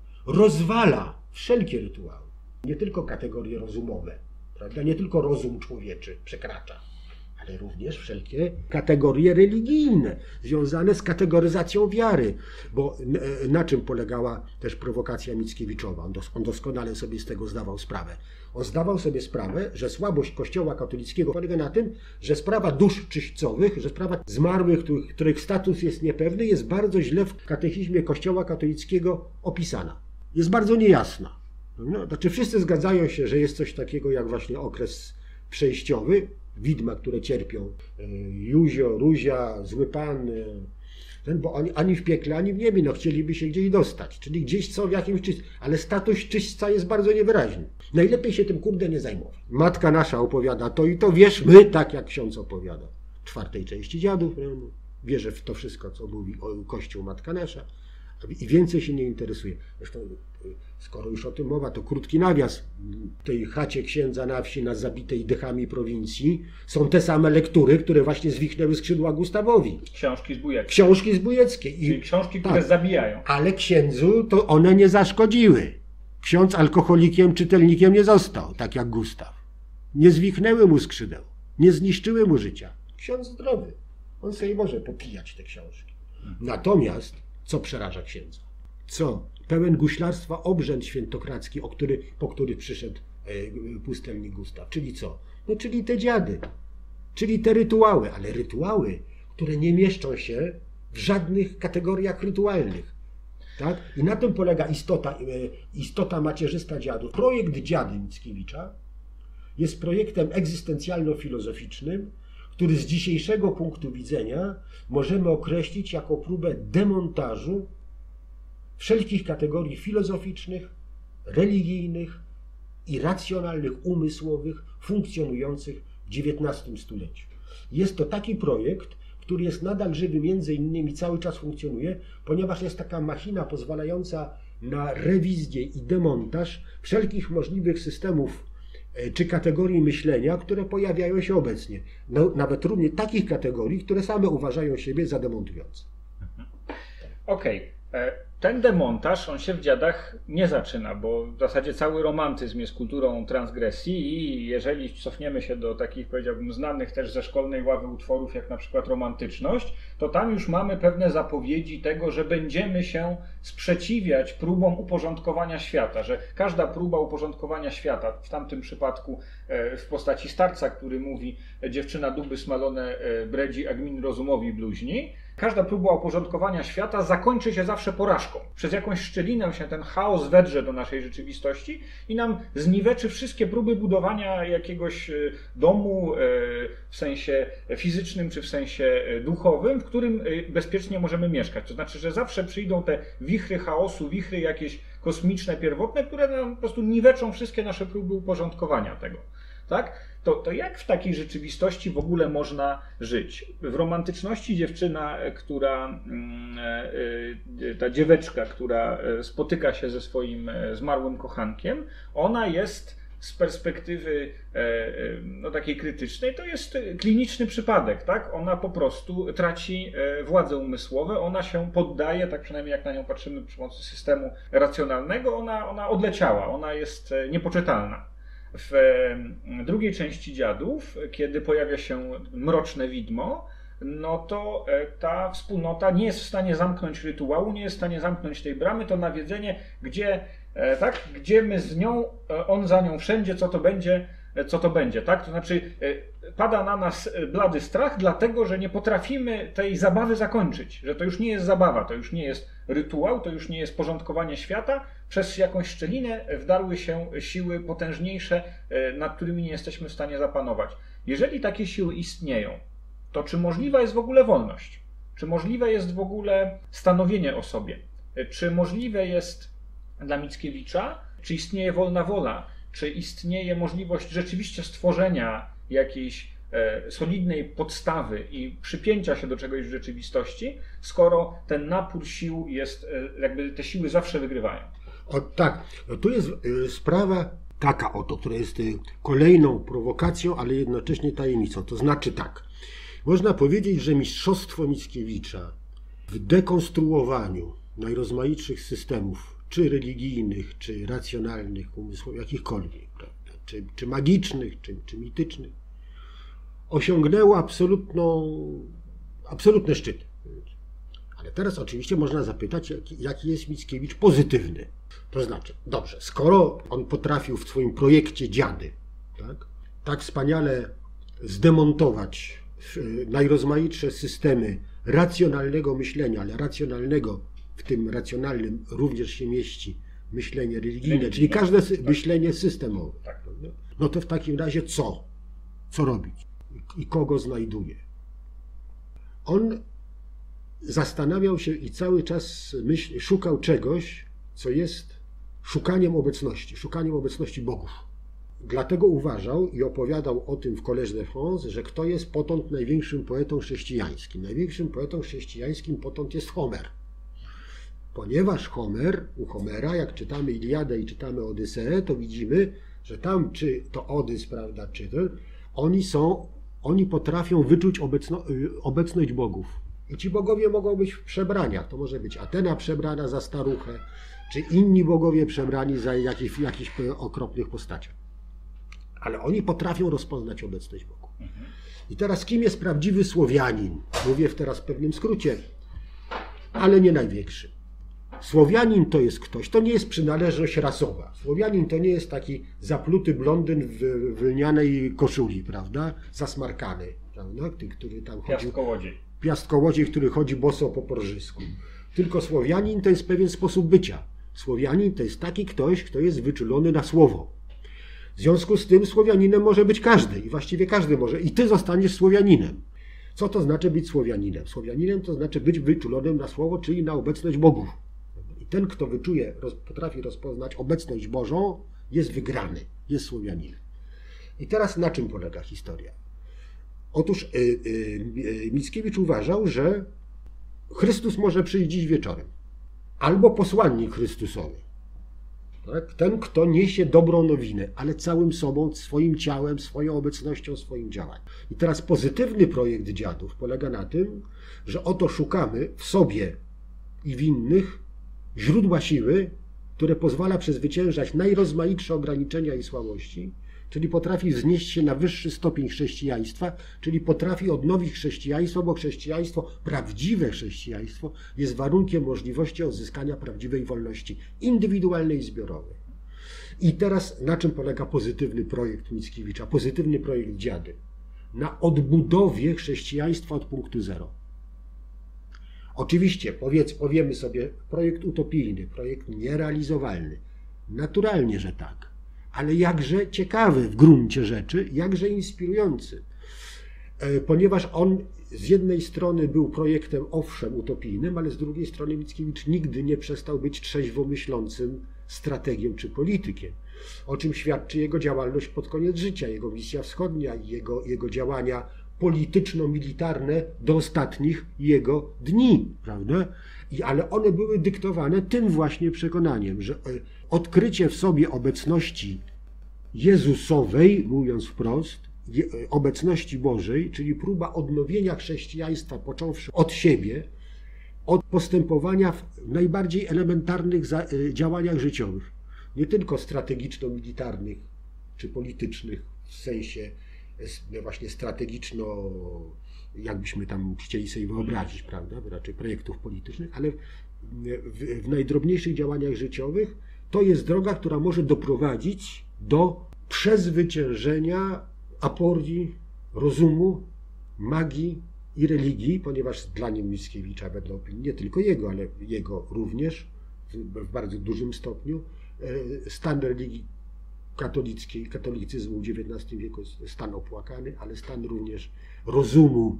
rozwala wszelkie rytuały. Nie tylko kategorie rozumowe, prawda? Nie tylko rozum człowieczy przekracza, ale również wszelkie kategorie religijne, związane z kategoryzacją wiary. Bo na czym polegała też prowokacja Mickiewiczowa? On, dos on doskonale sobie z tego zdawał sprawę. On zdawał sobie sprawę, że słabość Kościoła katolickiego polega na tym, że sprawa dusz czyśćcowych, że sprawa zmarłych, których, których status jest niepewny, jest bardzo źle w katechizmie Kościoła katolickiego opisana. Jest bardzo niejasna. No, znaczy wszyscy zgadzają się, że jest coś takiego jak właśnie okres przejściowy, widma, które cierpią, Józio, Ruzia, zły pan, ten, bo oni ani w piekle, ani w niebie, no chcieliby się gdzieś dostać, czyli gdzieś co w jakimś czyśćcu, ale status czyśćca jest bardzo niewyraźny. Najlepiej się tym kurde nie zajmować. Matka nasza opowiada to i to, wierzmy tak jak ksiądz opowiada. W czwartej części dziadów, wierzę w to wszystko, co mówi o Kościół Matka Nasza i więcej się nie interesuje. Zresztą skoro już o tym mowa, to krótki nawias. W tej chacie księdza na wsi na zabitej dechami prowincji są te same lektury, które właśnie zwichnęły skrzydła Gustawowi. Książki zbójeckie. Książki zbójeckie. Czyli książki, które tak zabijają. Ale księdzu to one nie zaszkodziły. Ksiądz alkoholikiem, czytelnikiem nie został, tak jak Gustaw. Nie zwichnęły mu skrzydeł, nie zniszczyły mu życia. Ksiądz zdrowy. On sobie może popijać te książki. Natomiast co przeraża księdza? Co? Pełen guślarstwa obrzęd świętokradzki, o który, po który przyszedł e, pustelnik Gustaw. Czyli co? No czyli te dziady, czyli te rytuały, ale rytuały, które nie mieszczą się w żadnych kategoriach rytualnych. Tak? I na tym polega istota, e, istota macierzysta dziadów. Projekt Dziady Mickiewicza jest projektem egzystencjalno-filozoficznym, który z dzisiejszego punktu widzenia możemy określić jako próbę demontażu wszelkich kategorii filozoficznych, religijnych i racjonalnych, umysłowych, funkcjonujących w dziewiętnastym stuleciu. Jest to taki projekt, który jest nadal żywy, między innymi cały czas funkcjonuje, ponieważ jest taka machina pozwalająca na rewizję i demontaż wszelkich możliwych systemów czy kategorii myślenia, które pojawiają się obecnie. No, nawet również takich kategorii, które same uważają siebie za demontujące. Okej. Okay. Ten demontaż, on się w dziadach nie zaczyna, bo w zasadzie cały romantyzm jest kulturą transgresji i jeżeli cofniemy się do takich, powiedziałbym, znanych też ze szkolnej ławy utworów, jak na przykład Romantyczność, to tam już mamy pewne zapowiedzi tego, że będziemy się sprzeciwiać próbom uporządkowania świata, że każda próba uporządkowania świata, w tamtym przypadku w postaci starca, który mówi dziewczyna duby smalone bredzi, a gmin rozumowi bluźni, każda próba uporządkowania świata zakończy się zawsze porażką. Przez jakąś szczelinę się ten chaos wedrze do naszej rzeczywistości i nam zniweczy wszystkie próby budowania jakiegoś domu w sensie fizycznym czy w sensie duchowym, w którym bezpiecznie możemy mieszkać. To znaczy, że zawsze przyjdą te wichry chaosu, wichry jakieś kosmiczne, pierwotne, które nam po prostu niweczą wszystkie nasze próby uporządkowania tego. Tak? To, to jak w takiej rzeczywistości w ogóle można żyć? W Romantyczności dziewczyna, która, ta dzieweczka, która spotyka się ze swoim zmarłym kochankiem, ona jest z perspektywy no, takiej krytycznej, to jest kliniczny przypadek, tak? Ona po prostu traci władze umysłowe, ona się poddaje, tak przynajmniej jak na nią patrzymy przy pomocy systemu racjonalnego, ona, ona odleciała, ona jest niepoczytalna. W drugiej części Dziadów, kiedy pojawia się mroczne widmo, no to ta wspólnota nie jest w stanie zamknąć rytuału, nie jest w stanie zamknąć tej bramy, to nawiedzenie, gdzie, tak, gdzie my z nią, on za nią wszędzie, co to będzie, co to będzie, tak? To znaczy pada na nas blady strach, dlatego że nie potrafimy tej zabawy zakończyć, że to już nie jest zabawa, to już nie jest rytuał, to już nie jest porządkowanie świata. Przez jakąś szczelinę wdarły się siły potężniejsze, nad którymi nie jesteśmy w stanie zapanować. Jeżeli takie siły istnieją, to czy możliwa jest w ogóle wolność? Czy możliwe jest w ogóle stanowienie o sobie? Czy możliwe jest dla Mickiewicza, czy istnieje wolna wola? Czy istnieje możliwość rzeczywiście stworzenia jakiejś e, solidnej podstawy i przypięcia się do czegoś w rzeczywistości, skoro ten napór sił jest, e, jakby te siły zawsze wygrywają? O, tak, no tu jest y, sprawa taka oto, która jest y, kolejną prowokacją, ale jednocześnie tajemnicą. To znaczy tak, można powiedzieć, że mistrzostwo Mickiewicza w dekonstruowaniu najrozmaitszych systemów, czy religijnych, czy racjonalnych, umysłowych, jakichkolwiek, prawda? Czy, czy magicznych, czy, czy mitycznych, osiągnęło absolutną, absolutny szczyt. Ale teraz oczywiście można zapytać, jaki, jaki jest Mickiewicz pozytywny. To znaczy, dobrze, skoro on potrafił w swoim projekcie Dziady tak, tak wspaniale zdemontować najrozmaitsze systemy racjonalnego myślenia, ale racjonalnego, w tym racjonalnym również się mieści myślenie religijne, czyli każde tak. myślenie systemowe. Tak. No to w takim razie co? Co robić? I kogo znajduje? On zastanawiał się i cały czas myśl, szukał czegoś, co jest szukaniem obecności, szukaniem obecności bogów. Dlatego uważał i opowiadał o tym w Collège de France, że kto jest potąd największym poetą chrześcijańskim. Największym poetą chrześcijańskim potąd jest Homer. Ponieważ Homer, u Homera, jak czytamy Iliadę i czytamy Odyseę, to widzimy, że tam, czy to Odys, prawda, czy to, oni są, oni potrafią wyczuć obecno, obecność bogów. I ci bogowie mogą być w przebraniach. To może być Atena przebrana za staruchę, czy inni bogowie przebrani za jakichś, jakichś okropnych postaciach. Ale oni potrafią rozpoznać obecność bogów. I teraz kim jest prawdziwy Słowianin? Mówię teraz w pewnym skrócie, ale nie największy. Słowianin to jest ktoś, to nie jest przynależność rasowa. Słowianin to nie jest taki zapluty blondyn w, w lnianej koszuli, prawda? Zasmarkany, prawda? Który tam chodzi. Piastkołodziej. Piastkołodziej, który chodzi boso po porżysku. Tylko Słowianin to jest pewien sposób bycia. Słowianin to jest taki ktoś, kto jest wyczulony na słowo. W związku z tym Słowianinem może być każdy i właściwie każdy może. I ty zostaniesz Słowianinem. Co to znaczy być Słowianinem? Słowianinem to znaczy być wyczulonym na słowo, czyli na obecność bogów. I ten, kto wyczuje, roz, potrafi rozpoznać obecność Bożą, jest wygrany, jest Słowianinem. I teraz na czym polega historia? Otóż y, y, Mickiewicz uważał, że Chrystus może przyjść dziś wieczorem. Albo posłannik Chrystusowy. Tak? Ten, kto niesie dobrą nowinę, ale całym sobą, swoim ciałem, swoją obecnością, swoim działaniem. I teraz pozytywny projekt Dziadów polega na tym, że oto szukamy w sobie i w innych źródła siły, które pozwala przezwyciężać najrozmaitsze ograniczenia i słabości, czyli potrafi wznieść się na wyższy stopień chrześcijaństwa, czyli potrafi odnowić chrześcijaństwo, bo chrześcijaństwo, prawdziwe chrześcijaństwo jest warunkiem możliwości odzyskania prawdziwej wolności indywidualnej i zbiorowej. I teraz na czym polega pozytywny projekt Mickiewicza, pozytywny projekt Dziady? Na odbudowie chrześcijaństwa od punktu zero. Oczywiście, powiedz, powiemy sobie, projekt utopijny, projekt nierealizowalny. Naturalnie, że tak. Ale jakże ciekawy w gruncie rzeczy, jakże inspirujący. Ponieważ on z jednej strony był projektem owszem utopijnym, ale z drugiej strony Mickiewicz nigdy nie przestał być trzeźwo myślącym strategiem czy politykiem. O czym świadczy jego działalność pod koniec życia, jego misja wschodnia i jego, jego działania polityczno-militarne do ostatnich jego dni, prawda? I, ale one były dyktowane tym właśnie przekonaniem, że odkrycie w sobie obecności Jezusowej, mówiąc wprost, obecności Bożej, czyli próba odnowienia chrześcijaństwa, począwszy od siebie, od postępowania w najbardziej elementarnych działaniach życiowych, nie tylko strategiczno-militarnych czy politycznych w sensie właśnie strategiczno jakbyśmy tam chcieli sobie wyobrazić, prawda, raczej projektów politycznych, ale w, w najdrobniejszych działaniach życiowych to jest droga, która może doprowadzić do przezwyciężenia aporii rozumu, magii i religii, ponieważ dla nim Mickiewicza, wedle opinii, nie tylko jego, ale jego również w, w bardzo dużym stopniu, stan religii katolickiej, katolicyzmu w dziewiętnastym wieku jest stan opłakany, ale stan również rozumu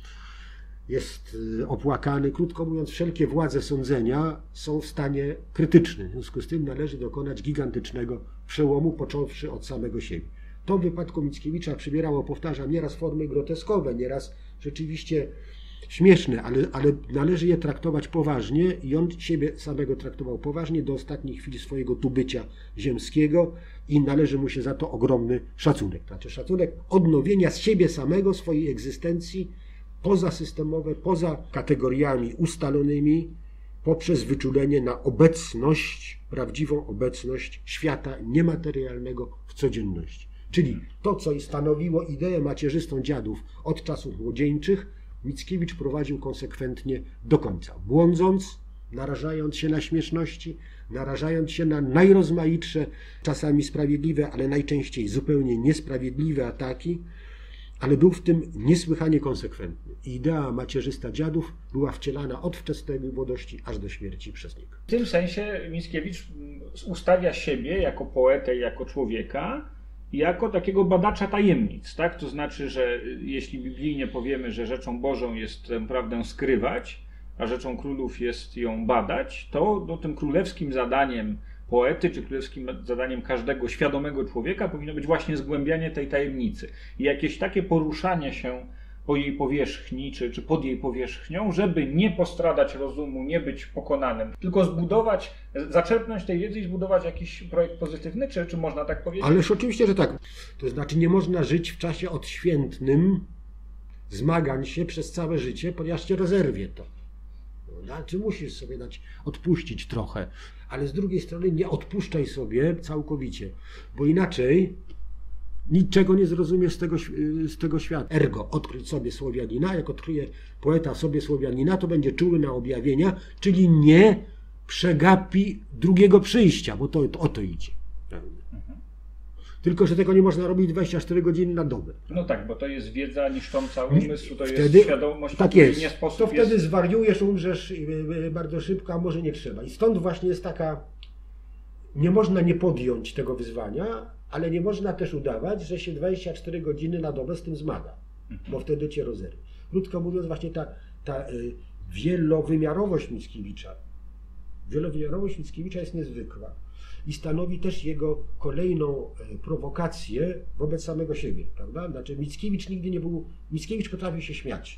jest opłakany. Krótko mówiąc, wszelkie władze sądzenia są w stanie krytycznym. W związku z tym należy dokonać gigantycznego przełomu, począwszy od samego siebie. To w wypadku Mickiewicza przybierało, powtarzam, nieraz formy groteskowe, nieraz rzeczywiście śmieszne, ale, ale należy je traktować poważnie i on siebie samego traktował poważnie do ostatniej chwili swojego tu bycia ziemskiego i należy mu się za to ogromny szacunek. Znaczy szacunek odnowienia z siebie samego, swojej egzystencji pozasystemowe, poza kategoriami ustalonymi, poprzez wyczulenie na obecność, prawdziwą obecność świata niematerialnego w codzienności. Czyli to, co stanowiło ideę macierzystą dziadów od czasów młodzieńczych, Mickiewicz prowadził konsekwentnie do końca, błądząc, narażając się na śmieszności, narażając się na najrozmaitsze, czasami sprawiedliwe, ale najczęściej zupełnie niesprawiedliwe ataki, ale był w tym niesłychanie konsekwentny. I idea macierzysta dziadów była wcielana od wczesnej młodości aż do śmierci przez niego. W tym sensie Mickiewicz ustawia siebie jako poetę, jako człowieka, jako takiego badacza tajemnic, tak? To znaczy, że jeśli biblijnie powiemy, że rzeczą Bożą jest tę prawdę skrywać, a rzeczą królów jest ją badać, to no, tym królewskim zadaniem poety, czy królewskim zadaniem każdego świadomego człowieka powinno być właśnie zgłębianie tej tajemnicy i jakieś takie poruszanie się po jej powierzchni, czy, czy pod jej powierzchnią, żeby nie postradać rozumu, nie być pokonanym, tylko zbudować, zaczerpnąć tej wiedzy i zbudować jakiś projekt pozytywny, czy, czy można tak powiedzieć? Ależ oczywiście, że tak. To znaczy nie można żyć w czasie odświętnym zmagań się przez całe życie, ponieważ cię rozerwie to. Znaczy musisz sobie dać odpuścić trochę, ale z drugiej strony nie odpuszczaj sobie całkowicie, bo inaczej niczego nie zrozumiesz z tego, z tego świata. Ergo, odkryć sobie Słowianina, jak odkryje poeta sobie Słowianina, to będzie czuły na objawienia, czyli nie przegapi drugiego przyjścia, bo to, to o to idzie. Mhm. Tylko że tego nie można robić dwadzieścia cztery godziny na dobę. No tak, bo to jest wiedza niszcząca umysł, to wtedy, jest świadomość, tak jest. Nie sposób to wtedy jest... zwariujesz, umrzesz bardzo szybko, a może nie trzeba. I stąd właśnie jest taka, nie można nie podjąć tego wyzwania, ale nie można też udawać, że się dwadzieścia cztery godziny na dobę z tym zmaga, bo wtedy cię rozerwie. Krótko mówiąc, właśnie ta, ta wielowymiarowość Mickiewicza, wielowymiarowość Mickiewicza jest niezwykła i stanowi też jego kolejną prowokację wobec samego siebie, prawda? Znaczy Mickiewicz nigdy nie był, Mickiewicz potrafił się śmiać.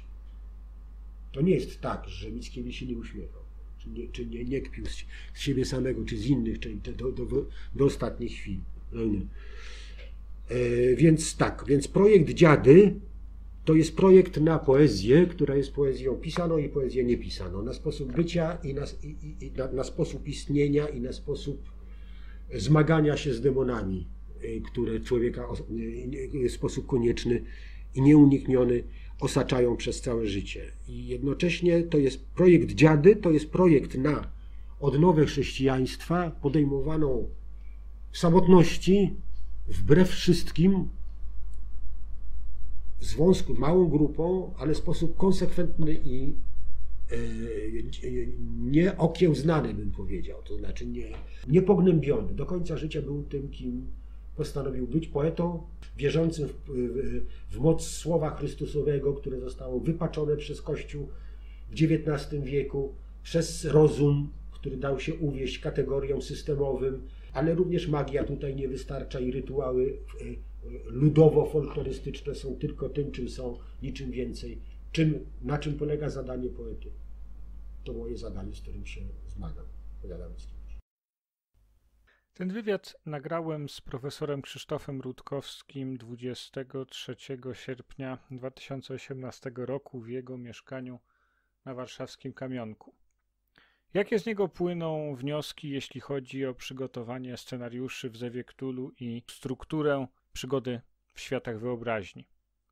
To nie jest tak, że Mickiewicz się nie uśmiechał, czy nie, czy nie, nie kpił z, z siebie samego, czy z innych, czy do, do, do ostatniej chwili. No nie. E, więc tak, więc projekt Dziady to jest projekt na poezję, która jest poezją pisaną i poezję niepisaną, na sposób bycia i na, i, i, na, na sposób istnienia i na sposób zmagania się z demonami, które człowieka w sposób konieczny i nieunikniony osaczają przez całe życie. I jednocześnie to jest projekt Dziady, to jest projekt na odnowę chrześcijaństwa podejmowaną w samotności, wbrew wszystkim, z wąską, małą grupą, ale w sposób konsekwentny i e, nie okiełznany, bym powiedział, to znaczy nie, niepognębiony. Do końca życia był tym, kim postanowił być, poetą wierzącym w, w, w moc słowa Chrystusowego, które zostało wypaczone przez Kościół w dziewiętnastym wieku, przez rozum, który dał się uwieść kategoriom systemowym, ale również magia tutaj nie wystarcza i rytuały ludowo-folklorystyczne są tylko tym, czym są, niczym więcej. Czym, na czym polega zadanie poety? To moje zadanie, z którym się zmagam. Powiadam z kimś. Ten wywiad nagrałem z profesorem Krzysztofem Rutkowskim dwudziestego trzeciego sierpnia dwa tysiące osiemnastego roku w jego mieszkaniu na warszawskim Kamionku. Jakie z niego płyną wnioski, jeśli chodzi o przygotowanie scenariuszy w Zewie Cthulhu i strukturę przygody w światach wyobraźni?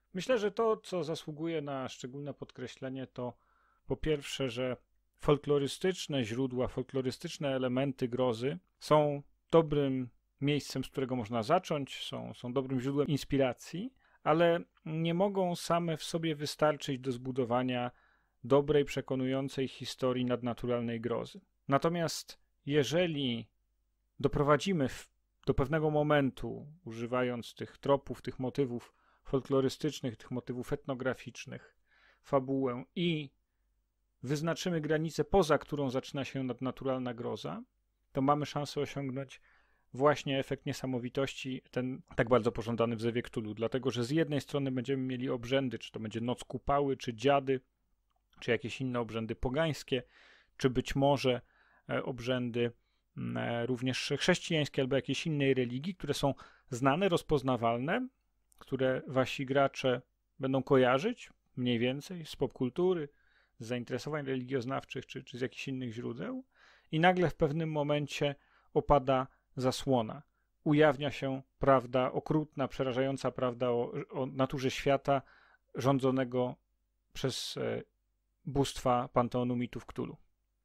Myślę, że to, co zasługuje na szczególne podkreślenie, to po pierwsze, że folklorystyczne źródła, folklorystyczne elementy grozy są dobrym miejscem, z którego można zacząć, są, są dobrym źródłem inspiracji, ale nie mogą same w sobie wystarczyć do zbudowania dobrej, przekonującej historii nadnaturalnej grozy. Natomiast jeżeli doprowadzimy w, do pewnego momentu, używając tych tropów, tych motywów folklorystycznych, tych motywów etnograficznych, fabułę i wyznaczymy granicę, poza którą zaczyna się nadnaturalna groza, to mamy szansę osiągnąć właśnie efekt niesamowitości, ten tak bardzo pożądany w Zewie Cthulhu, dlatego że z jednej strony będziemy mieli obrzędy, czy to będzie Noc Kupały, czy Dziady, czy jakieś inne obrzędy pogańskie, czy być może obrzędy również chrześcijańskie albo jakiejś innej religii, które są znane, rozpoznawalne, które wasi gracze będą kojarzyć mniej więcej z popkultury, z zainteresowań religioznawczych, czy, czy z jakichś innych źródeł i nagle w pewnym momencie opada zasłona. Ujawnia się prawda okrutna, przerażająca prawda o, o naturze świata rządzonego przez e, bóstwa panteonu mitów Cthulhu.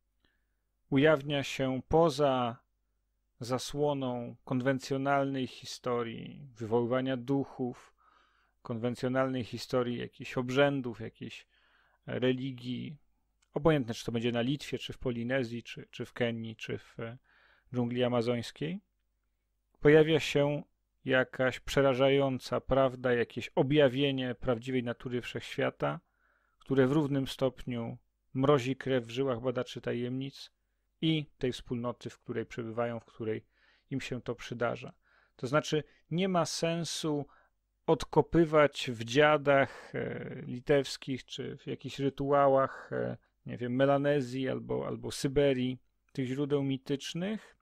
Ujawnia się poza zasłoną konwencjonalnej historii, wywoływania duchów, konwencjonalnej historii jakichś obrzędów, jakiejś religii, obojętne czy to będzie na Litwie, czy w Polinezji, czy, czy w Kenii, czy w dżungli amazońskiej, pojawia się jakaś przerażająca prawda, jakieś objawienie prawdziwej natury wszechświata, które w równym stopniu mrozi krew w żyłach badaczy tajemnic i tej wspólnoty, w której przebywają, w której im się to przydarza. To znaczy nie ma sensu odkopywać w dziadach e, litewskich, czy w jakichś rytuałach, e, nie wiem, Melanezji albo, albo Syberii, tych źródeł mitycznych.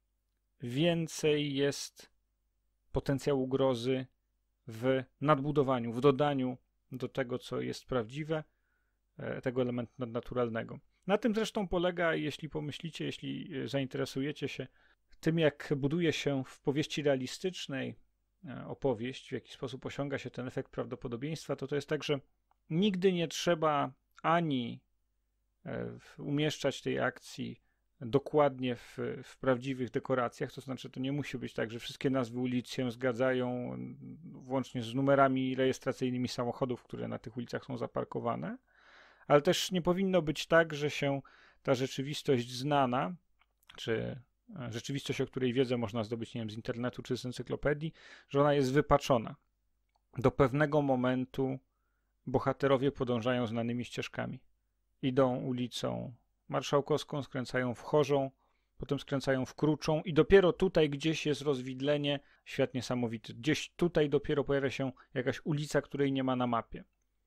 Więcej jest potencjału grozy w nadbudowaniu, w dodaniu do tego, co jest prawdziwe, e, tego elementu nadnaturalnego. Na tym zresztą polega, jeśli pomyślicie, jeśli zainteresujecie się tym, jak buduje się w powieści realistycznej opowieść, w jaki sposób osiąga się ten efekt prawdopodobieństwa, to to jest tak, że nigdy nie trzeba ani umieszczać tej akcji dokładnie w, w prawdziwych dekoracjach, to znaczy to nie musi być tak, że wszystkie nazwy ulic się zgadzają, włącznie z numerami rejestracyjnymi samochodów, które na tych ulicach są zaparkowane, ale też nie powinno być tak, że się ta rzeczywistość znana, czy rzeczywistość, o której wiedzę można zdobyć, nie wiem, z internetu czy z encyklopedii, że ona jest wypaczona. Do pewnego momentu bohaterowie podążają znanymi ścieżkami. Idą ulicą Marszałkowską, skręcają w Chorzą, potem skręcają w Kruczą i dopiero tutaj gdzieś jest rozwidlenie, świat niesamowity. Gdzieś tutaj dopiero pojawia się jakaś ulica, której nie ma na mapie.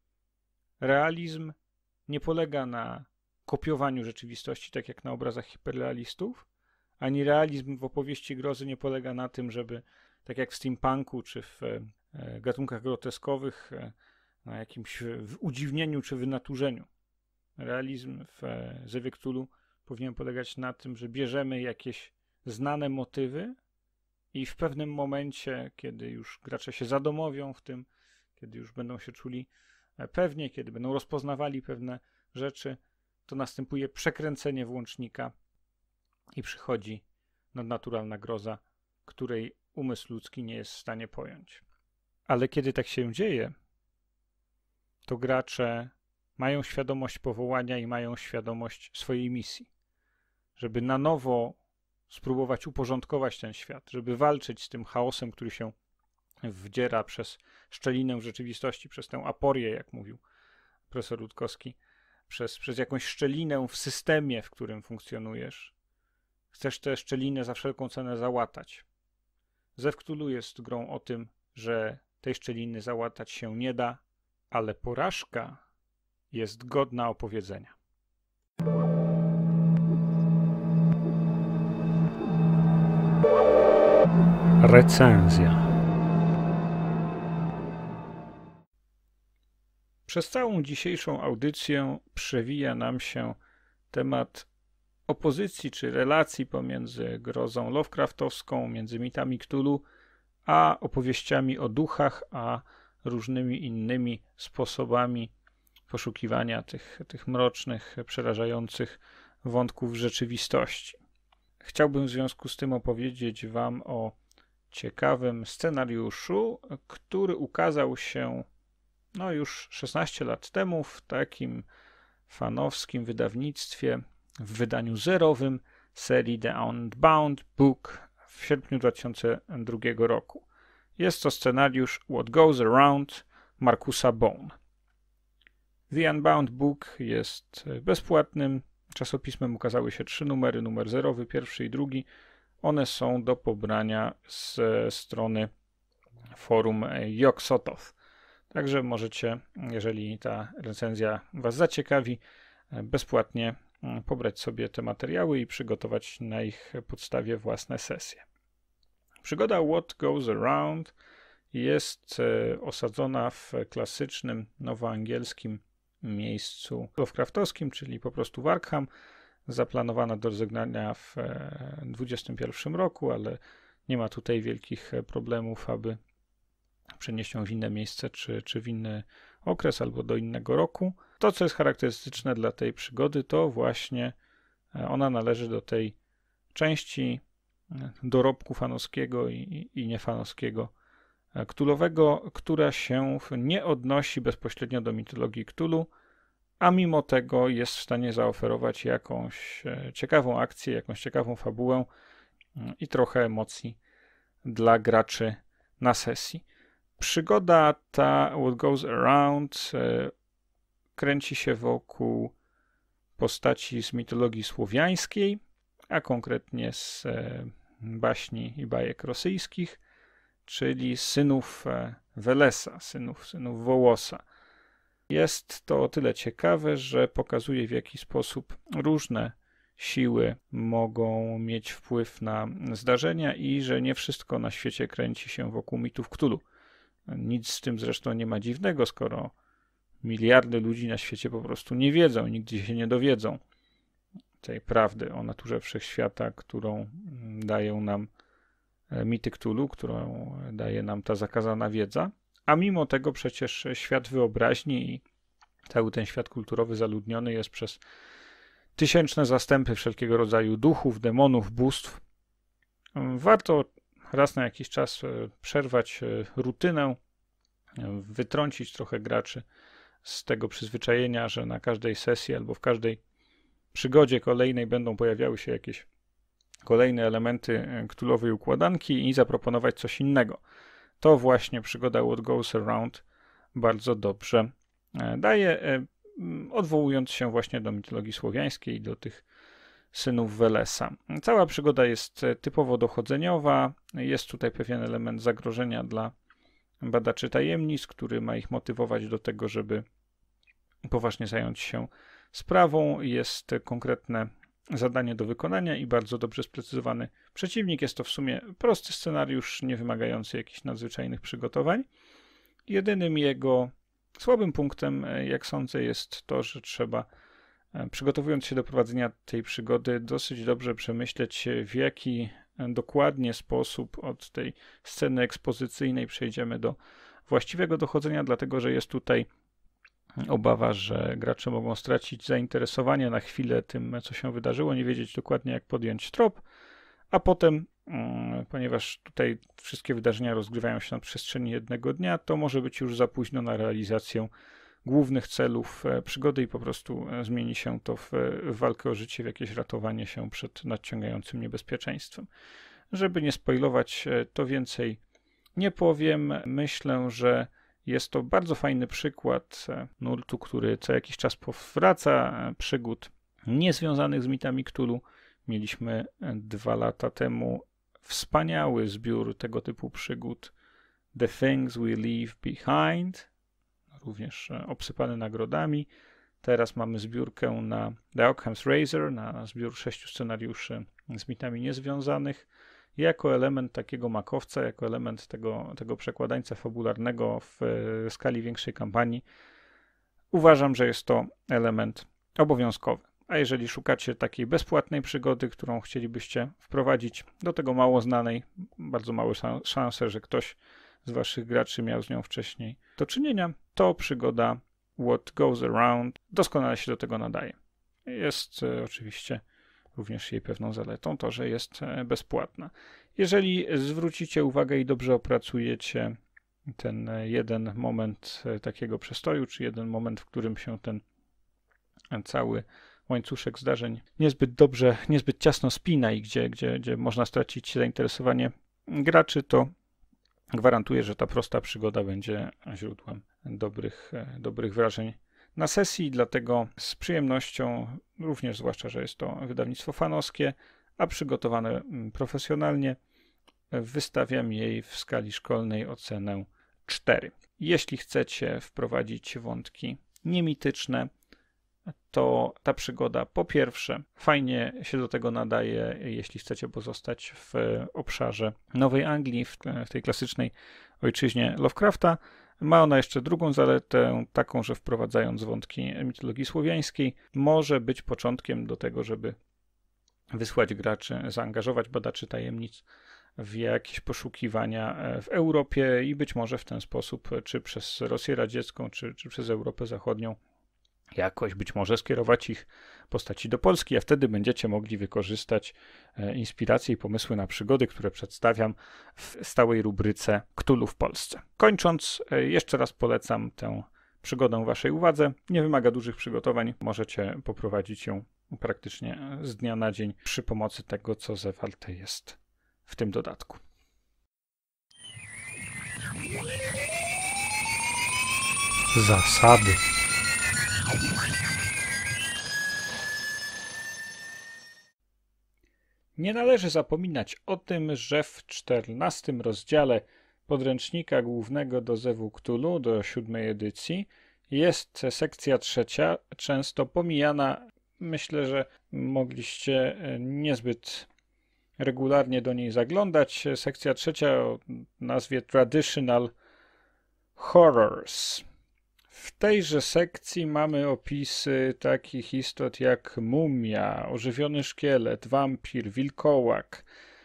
Realizm nie polega na kopiowaniu rzeczywistości, tak jak na obrazach hiperrealistów, ani realizm w opowieści grozy nie polega na tym, żeby, tak jak w steampunku czy w e, gatunkach groteskowych, e, na jakimś udziwnieniu czy wynaturzeniu. Realizm w e, Zewie Cthulhu powinien polegać na tym, że bierzemy jakieś znane motywy i w pewnym momencie, kiedy już gracze się zadomowią w tym, kiedy już będą się czuli pewnie, kiedy będą rozpoznawali pewne rzeczy, to następuje przekręcenie włącznika i przychodzi nadnaturalna groza, której umysł ludzki nie jest w stanie pojąć. Ale kiedy tak się dzieje, to gracze mają świadomość powołania i mają świadomość swojej misji, żeby na nowo spróbować uporządkować ten świat, żeby walczyć z tym chaosem, który się wdziera przez szczelinę w rzeczywistości, przez tę aporię, jak mówił profesor Rutkowski, przez, przez jakąś szczelinę w systemie, w którym funkcjonujesz. Chcesz tę szczelinę za wszelką cenę załatać. Zew Cthulhu jest grą o tym, że tej szczeliny załatać się nie da, ale porażka jest godna opowiedzenia. Recenzja. Przez całą dzisiejszą audycję przewija nam się temat opozycji czy relacji pomiędzy grozą lovecraftowską, między mitami Cthulhu, a opowieściami o duchach, a różnymi innymi sposobami poszukiwania tych, tych mrocznych, przerażających wątków rzeczywistości. Chciałbym w związku z tym opowiedzieć Wam o ciekawym scenariuszu, który ukazał się no już szesnaście lat temu w takim fanowskim wydawnictwie w wydaniu zerowym serii The Unbound Book w sierpniu dwa tysiące drugiego roku. Jest to scenariusz What Goes Around Marcusa Bone. The Unbound Book jest bezpłatnym czasopismem, ukazały się trzy numery, numer zerowy, pierwszy i drugi. One są do pobrania ze strony forum Yog-Sothoth. Także możecie, jeżeli ta recenzja Was zaciekawi, bezpłatnie pobrać sobie te materiały i przygotować na ich podstawie własne sesje. Przygoda What Goes Around jest osadzona w klasycznym nowoangielskim miejscu Lovecraftowskim, czyli po prostu w Arkham. Zaplanowana do rozegrania w dwudziestym pierwszym roku, ale nie ma tutaj wielkich problemów, aby przenieść ją w inne miejsce, czy, czy w inny okres, albo do innego roku. To, co jest charakterystyczne dla tej przygody, to właśnie ona należy do tej części dorobku fanowskiego i, i niefanowskiego Cthulhuowego, która się nie odnosi bezpośrednio do mitologii Cthulhu, a mimo tego jest w stanie zaoferować jakąś ciekawą akcję, jakąś ciekawą fabułę i trochę emocji dla graczy na sesji. Przygoda ta What Goes Around kręci się wokół postaci z mitologii słowiańskiej, a konkretnie z baśni i bajek rosyjskich, czyli synów Welesa, synów, synów Wołosa. Jest to o tyle ciekawe, że pokazuje, w jaki sposób różne siły mogą mieć wpływ na zdarzenia i że nie wszystko na świecie kręci się wokół mitów Cthulhu. Nic z tym zresztą nie ma dziwnego, skoro miliardy ludzi na świecie po prostu nie wiedzą, nigdy się nie dowiedzą tej prawdy o naturze wszechświata, którą dają nam mity Cthulhu, którą daje nam ta zakazana wiedza. A mimo tego przecież świat wyobraźni i cały ten świat kulturowy zaludniony jest przez tysięczne zastępy wszelkiego rodzaju duchów, demonów, bóstw. Warto raz na jakiś czas przerwać rutynę, wytrącić trochę graczy z tego przyzwyczajenia, że na każdej sesji albo w każdej przygodzie kolejnej będą pojawiały się jakieś kolejne elementy Cthulhuowej układanki i zaproponować coś innego. To właśnie przygoda What Goes Around bardzo dobrze daje, odwołując się właśnie do mitologii słowiańskiej i do tych synów Welesa. Cała przygoda jest typowo dochodzeniowa. Jest tutaj pewien element zagrożenia dla badaczy tajemnic, który ma ich motywować do tego, żeby poważnie zająć się sprawą. Jest konkretne zadanie do wykonania i bardzo dobrze sprecyzowany przeciwnik. Jest to w sumie prosty scenariusz, nie wymagający jakichś nadzwyczajnych przygotowań. Jedynym jego słabym punktem, jak sądzę, jest to, że trzeba, przygotowując się do prowadzenia tej przygody, dosyć dobrze przemyśleć, w jaki dokładnie sposób od tej sceny ekspozycyjnej przejdziemy do właściwego dochodzenia, dlatego że jest tutaj obawa, że gracze mogą stracić zainteresowanie na chwilę tym, co się wydarzyło, nie wiedzieć dokładnie, jak podjąć trop, a potem, ponieważ tutaj wszystkie wydarzenia rozgrywają się na przestrzeni jednego dnia, to może być już za późno na realizację głównych celów przygody i po prostu zmieni się to w walkę o życie, w jakieś ratowanie się przed nadciągającym niebezpieczeństwem. Żeby nie spoilować, to więcej nie powiem. Myślę, że jest to bardzo fajny przykład nurtu, który co jakiś czas powraca, przygód niezwiązanych z mitami Cthulhu. Mieliśmy dwa lata temu wspaniały zbiór tego typu przygód The Things We Leave Behind, również obsypany nagrodami. Teraz mamy zbiórkę na The Occam's Razor, na zbiór sześciu scenariuszy z mitami niezwiązanych. Jako element takiego makowca, jako element tego, tego przekładańca fabularnego w skali większej kampanii, uważam, że jest to element obowiązkowy. A jeżeli szukacie takiej bezpłatnej przygody, którą chcielibyście wprowadzić, do tego mało znanej, bardzo małe szanse, że ktoś z waszych graczy miał z nią wcześniej do czynienia, to przygoda What Goes Around doskonale się do tego nadaje. Jest e, oczywiście również jej pewną zaletą to, że jest e, bezpłatna. Jeżeli zwrócicie uwagę i dobrze opracujecie ten e, jeden moment e, takiego przestoju, czy jeden moment, w którym się ten e, cały łańcuszek zdarzeń niezbyt dobrze, niezbyt ciasno spina i gdzie, gdzie, gdzie można stracić zainteresowanie graczy, to gwarantuję, że ta prosta przygoda będzie źródłem dobrych, dobrych wrażeń na sesji, dlatego z przyjemnością, również zwłaszcza, że jest to wydawnictwo fanowskie, a przygotowane profesjonalnie, wystawiam jej w skali szkolnej ocenę cztery. Jeśli chcecie wprowadzić wątki niemityczne, to ta przygoda po pierwsze fajnie się do tego nadaje, jeśli chcecie pozostać w obszarze Nowej Anglii, w, w tej klasycznej ojczyźnie Lovecrafta. Ma ona jeszcze drugą zaletę, taką, że wprowadzając wątki mitologii słowiańskiej, może być początkiem do tego, żeby wysłać graczy, zaangażować badaczy tajemnic w jakieś poszukiwania w Europie i być może w ten sposób, czy przez Rosję Radziecką, czy, czy przez Europę Zachodnią, jakoś być może skierować ich postaci do Polski, a wtedy będziecie mogli wykorzystać inspiracje i pomysły na przygody, które przedstawiam w stałej rubryce Cthulhu w Polsce. Kończąc, jeszcze raz polecam tę przygodę waszej uwadze. Nie wymaga dużych przygotowań. Możecie poprowadzić ją praktycznie z dnia na dzień przy pomocy tego, co zawarte jest w tym dodatku. Zasady. Nie należy zapominać o tym, że w czternastym rozdziale podręcznika głównego do Zewu Cthulhu, do siódmej edycji, jest sekcja trzecia, często pomijana. Myślę, że mogliście niezbyt regularnie do niej zaglądać. Sekcja trzecia o nazwie Traditional Horrors. W tejże sekcji mamy opisy takich istot jak mumia, ożywiony szkielet, wampir, wilkołak,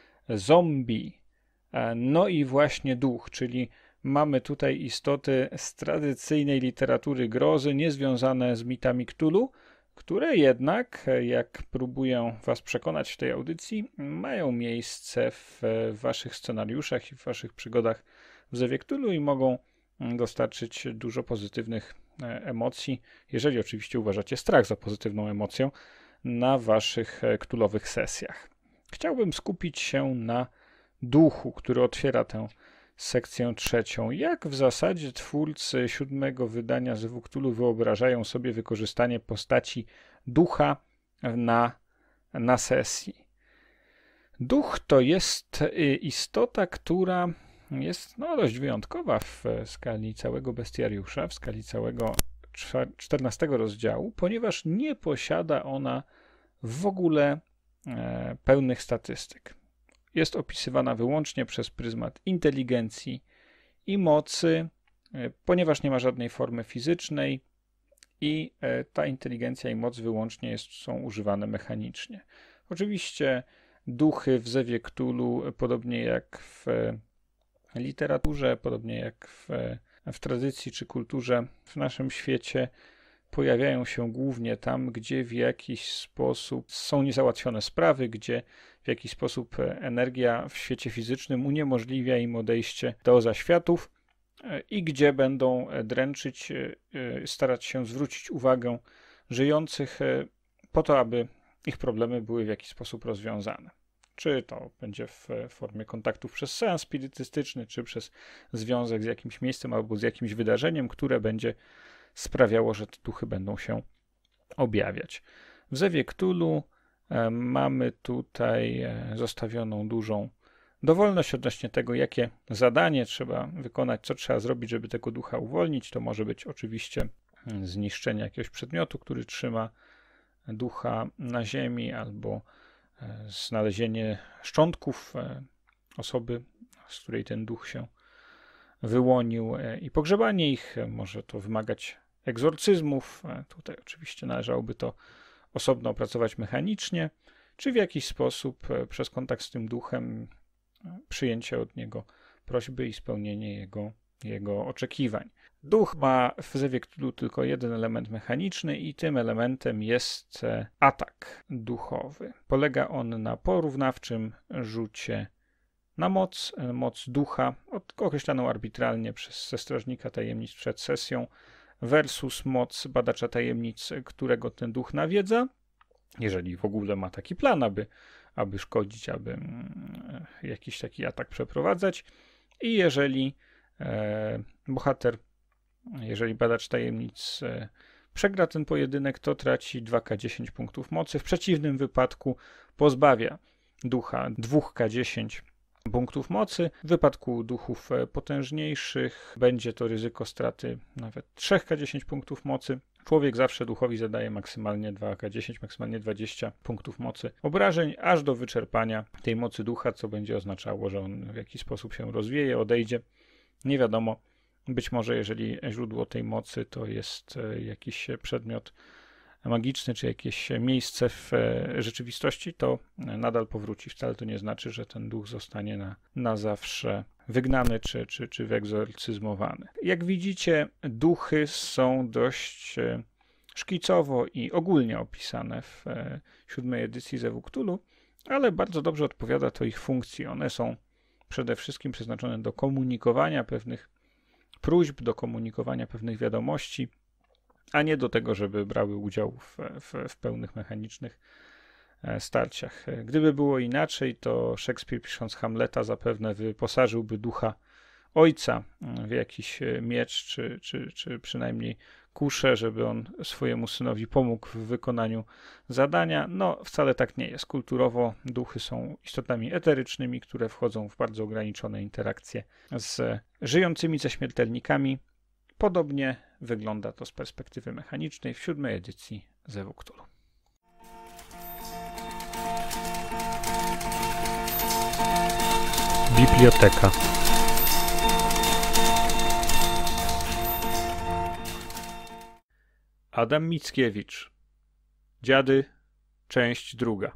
zombie, no i właśnie duch, czyli mamy tutaj istoty z tradycyjnej literatury grozy, niezwiązane z mitami Cthulhu, które jednak, jak próbuję was przekonać w tej audycji, mają miejsce w waszych scenariuszach i w waszych przygodach w Zewie Cthulhu i mogą dostarczyć dużo pozytywnych emocji, jeżeli oczywiście uważacie strach za pozytywną emocją na waszych cthulhowych sesjach. Chciałbym skupić się na duchu, który otwiera tę sekcję trzecią. Jak w zasadzie twórcy siódmego wydania Zewu Cthulhu wyobrażają sobie wykorzystanie postaci ducha na, na sesji? Duch to jest istota, która jest no, dość wyjątkowa w skali całego bestiariusza, w skali całego czternastego rozdziału, ponieważ nie posiada ona w ogóle e, pełnych statystyk. Jest opisywana wyłącznie przez pryzmat inteligencji i mocy, e, ponieważ nie ma żadnej formy fizycznej i e, ta inteligencja i moc wyłącznie jest, są używane mechanicznie. Oczywiście duchy w Zewie Cthulhu, podobnie jak w literaturze, podobnie jak w, w tradycji czy kulturze w naszym świecie, pojawiają się głównie tam, gdzie w jakiś sposób są niezałatwione sprawy, gdzie w jakiś sposób energia w świecie fizycznym uniemożliwia im odejście do zaświatów i gdzie będą dręczyć, starać się zwrócić uwagę żyjących po to, aby ich problemy były w jakiś sposób rozwiązane. Czy to będzie w formie kontaktów przez seans spirytystyczny, czy przez związek z jakimś miejscem albo z jakimś wydarzeniem, które będzie sprawiało, że te duchy będą się objawiać. W Zewie Cthulhu e, mamy tutaj e, zostawioną dużą dowolność odnośnie tego, jakie zadanie trzeba wykonać, co trzeba zrobić, żeby tego ducha uwolnić. To może być oczywiście zniszczenie jakiegoś przedmiotu, który trzyma ducha na ziemi, albo znalezienie szczątków osoby, z której ten duch się wyłonił i pogrzebanie ich. Może to wymagać egzorcyzmów. Tutaj oczywiście należałoby to osobno opracować mechanicznie, czy w jakiś sposób przez kontakt z tym duchem, przyjęcie od niego prośby i spełnienie jego, jego oczekiwań. Duch ma w Zewie Cthulhu tylko jeden element mechaniczny i tym elementem jest atak duchowy. Polega on na porównawczym rzucie na moc, moc ducha, określaną arbitralnie przez strażnika tajemnic przed sesją, versus moc badacza tajemnic, którego ten duch nawiedza, jeżeli w ogóle ma taki plan, aby, aby szkodzić, aby jakiś taki atak przeprowadzać. I jeżeli e, bohater, jeżeli badacz tajemnic e, przegra ten pojedynek, to traci dwa K dziesięć punktów mocy. W przeciwnym wypadku pozbawia ducha dwa K dziesięć punktów mocy. W wypadku duchów potężniejszych będzie to ryzyko straty nawet trzy K dziesięć punktów mocy. Człowiek zawsze duchowi zadaje maksymalnie dwa K dziesięć, maksymalnie dwadzieścia punktów mocy obrażeń, aż do wyczerpania tej mocy ducha, co będzie oznaczało, że on w jakiś sposób się rozwieje, odejdzie. Nie wiadomo. Być może jeżeli źródło tej mocy to jest jakiś przedmiot magiczny, czy jakieś miejsce w rzeczywistości, to nadal powróci. Wcale to nie znaczy, że ten duch zostanie na, na zawsze wygnany, czy, czy, czy wyegzorcyzmowany. Jak widzicie, duchy są dość szkicowo i ogólnie opisane w siódmej edycji Zewu Cthulhu, ale bardzo dobrze odpowiada to ich funkcji. One są przede wszystkim przeznaczone do komunikowania pewnych próśb, do komunikowania pewnych wiadomości, a nie do tego, żeby brały udział w, w, w pełnych mechanicznych starciach. Gdyby było inaczej, to Szekspir, pisząc Hamleta, zapewne wyposażyłby ducha ojca w jakiś miecz, czy, czy, czy przynajmniej kuszę, żeby on swojemu synowi pomógł w wykonaniu zadania. No, wcale tak nie jest. Kulturowo duchy są istotami eterycznymi, które wchodzą w bardzo ograniczone interakcje z żyjącymi, ze śmiertelnikami. Podobnie wygląda to z perspektywy mechanicznej w siódmej edycji Zewu Cthulhu. Biblioteka. Adam Mickiewicz. Dziady, część druga.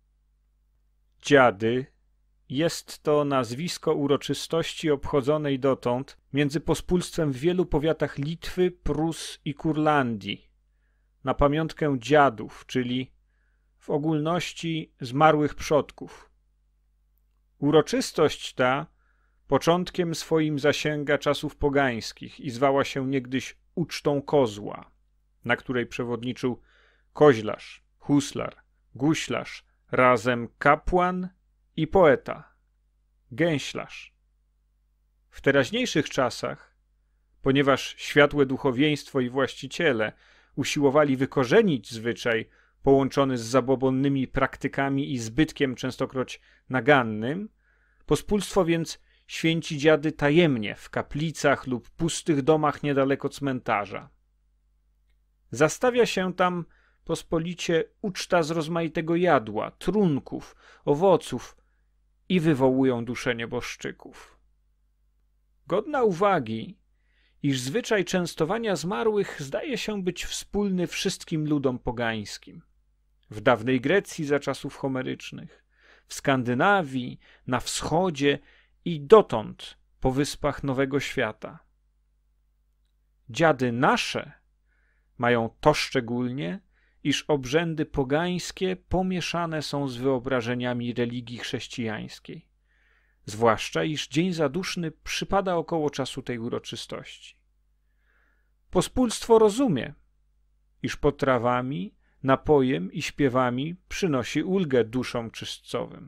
Dziady jest to nazwisko uroczystości obchodzonej dotąd między pospólstwem w wielu powiatach Litwy, Prus i Kurlandii na pamiątkę dziadów, czyli w ogólności zmarłych przodków. Uroczystość ta początkiem swoim zasięga czasów pogańskich i zwała się niegdyś ucztą kozła, na której przewodniczył koźlarz, huslar, guślarz, razem kapłan i poeta, gęślarz. W teraźniejszych czasach, ponieważ światłe duchowieństwo i właściciele usiłowali wykorzenić zwyczaj połączony z zabobonnymi praktykami i zbytkiem częstokroć nagannym, pospólstwo więc święci dziady tajemnie w kaplicach lub pustych domach niedaleko cmentarza. Zastawia się tam pospolicie uczta z rozmaitego jadła, trunków, owoców i wywołują dusze nieboszczyków. Godna uwagi, iż zwyczaj częstowania zmarłych zdaje się być wspólny wszystkim ludom pogańskim. W dawnej Grecji za czasów homerycznych, w Skandynawii, na wschodzie i dotąd po wyspach Nowego Świata. Dziady nasze mają to szczególnie, iż obrzędy pogańskie pomieszane są z wyobrażeniami religii chrześcijańskiej. Zwłaszcza, iż Dzień Zaduszny przypada około czasu tej uroczystości. Pospólstwo rozumie, iż potrawami, napojem i śpiewami przynosi ulgę duszom czyśćcowym.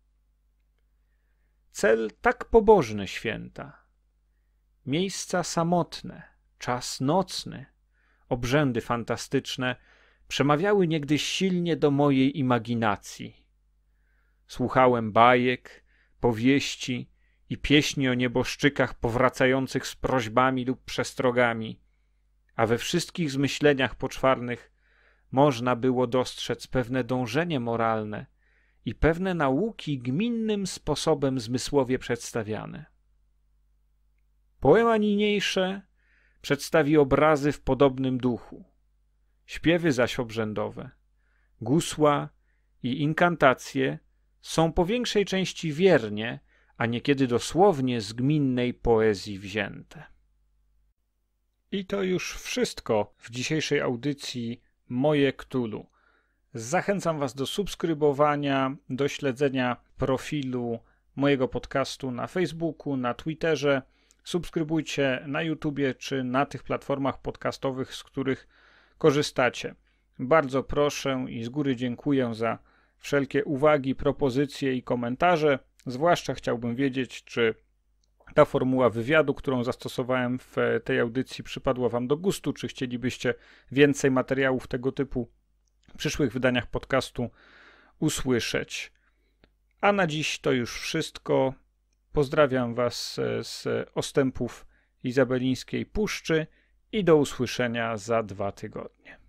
Cel tak pobożny święta, miejsca samotne, czas nocny, obrzędy fantastyczne przemawiały niegdyś silnie do mojej imaginacji. Słuchałem bajek, powieści i pieśni o nieboszczykach powracających z prośbami lub przestrogami, a we wszystkich zmyśleniach poczwarnych można było dostrzec pewne dążenie moralne i pewne nauki gminnym sposobem zmysłowie przedstawiane. Poema niniejsze przedstawi obrazy w podobnym duchu, śpiewy zaś obrzędowe, gusła i inkantacje są po większej części wiernie, a niekiedy dosłownie z gminnej poezji wzięte. I to już wszystko w dzisiejszej audycji Moje Cthulhu. Zachęcam Was do subskrybowania, do śledzenia profilu mojego podcastu na Facebooku, na Twitterze. Subskrybujcie na YouTubie czy na tych platformach podcastowych, z których korzystacie. Bardzo proszę i z góry dziękuję za wszelkie uwagi, propozycje i komentarze. Zwłaszcza chciałbym wiedzieć, czy ta formuła wywiadu, którą zastosowałem w tej audycji, przypadła Wam do gustu, czy chcielibyście więcej materiałów tego typu w przyszłych wydaniach podcastu usłyszeć. A na dziś to już wszystko. Pozdrawiam Was z ostępów Izabelińskiej Puszczy i do usłyszenia za dwa tygodnie.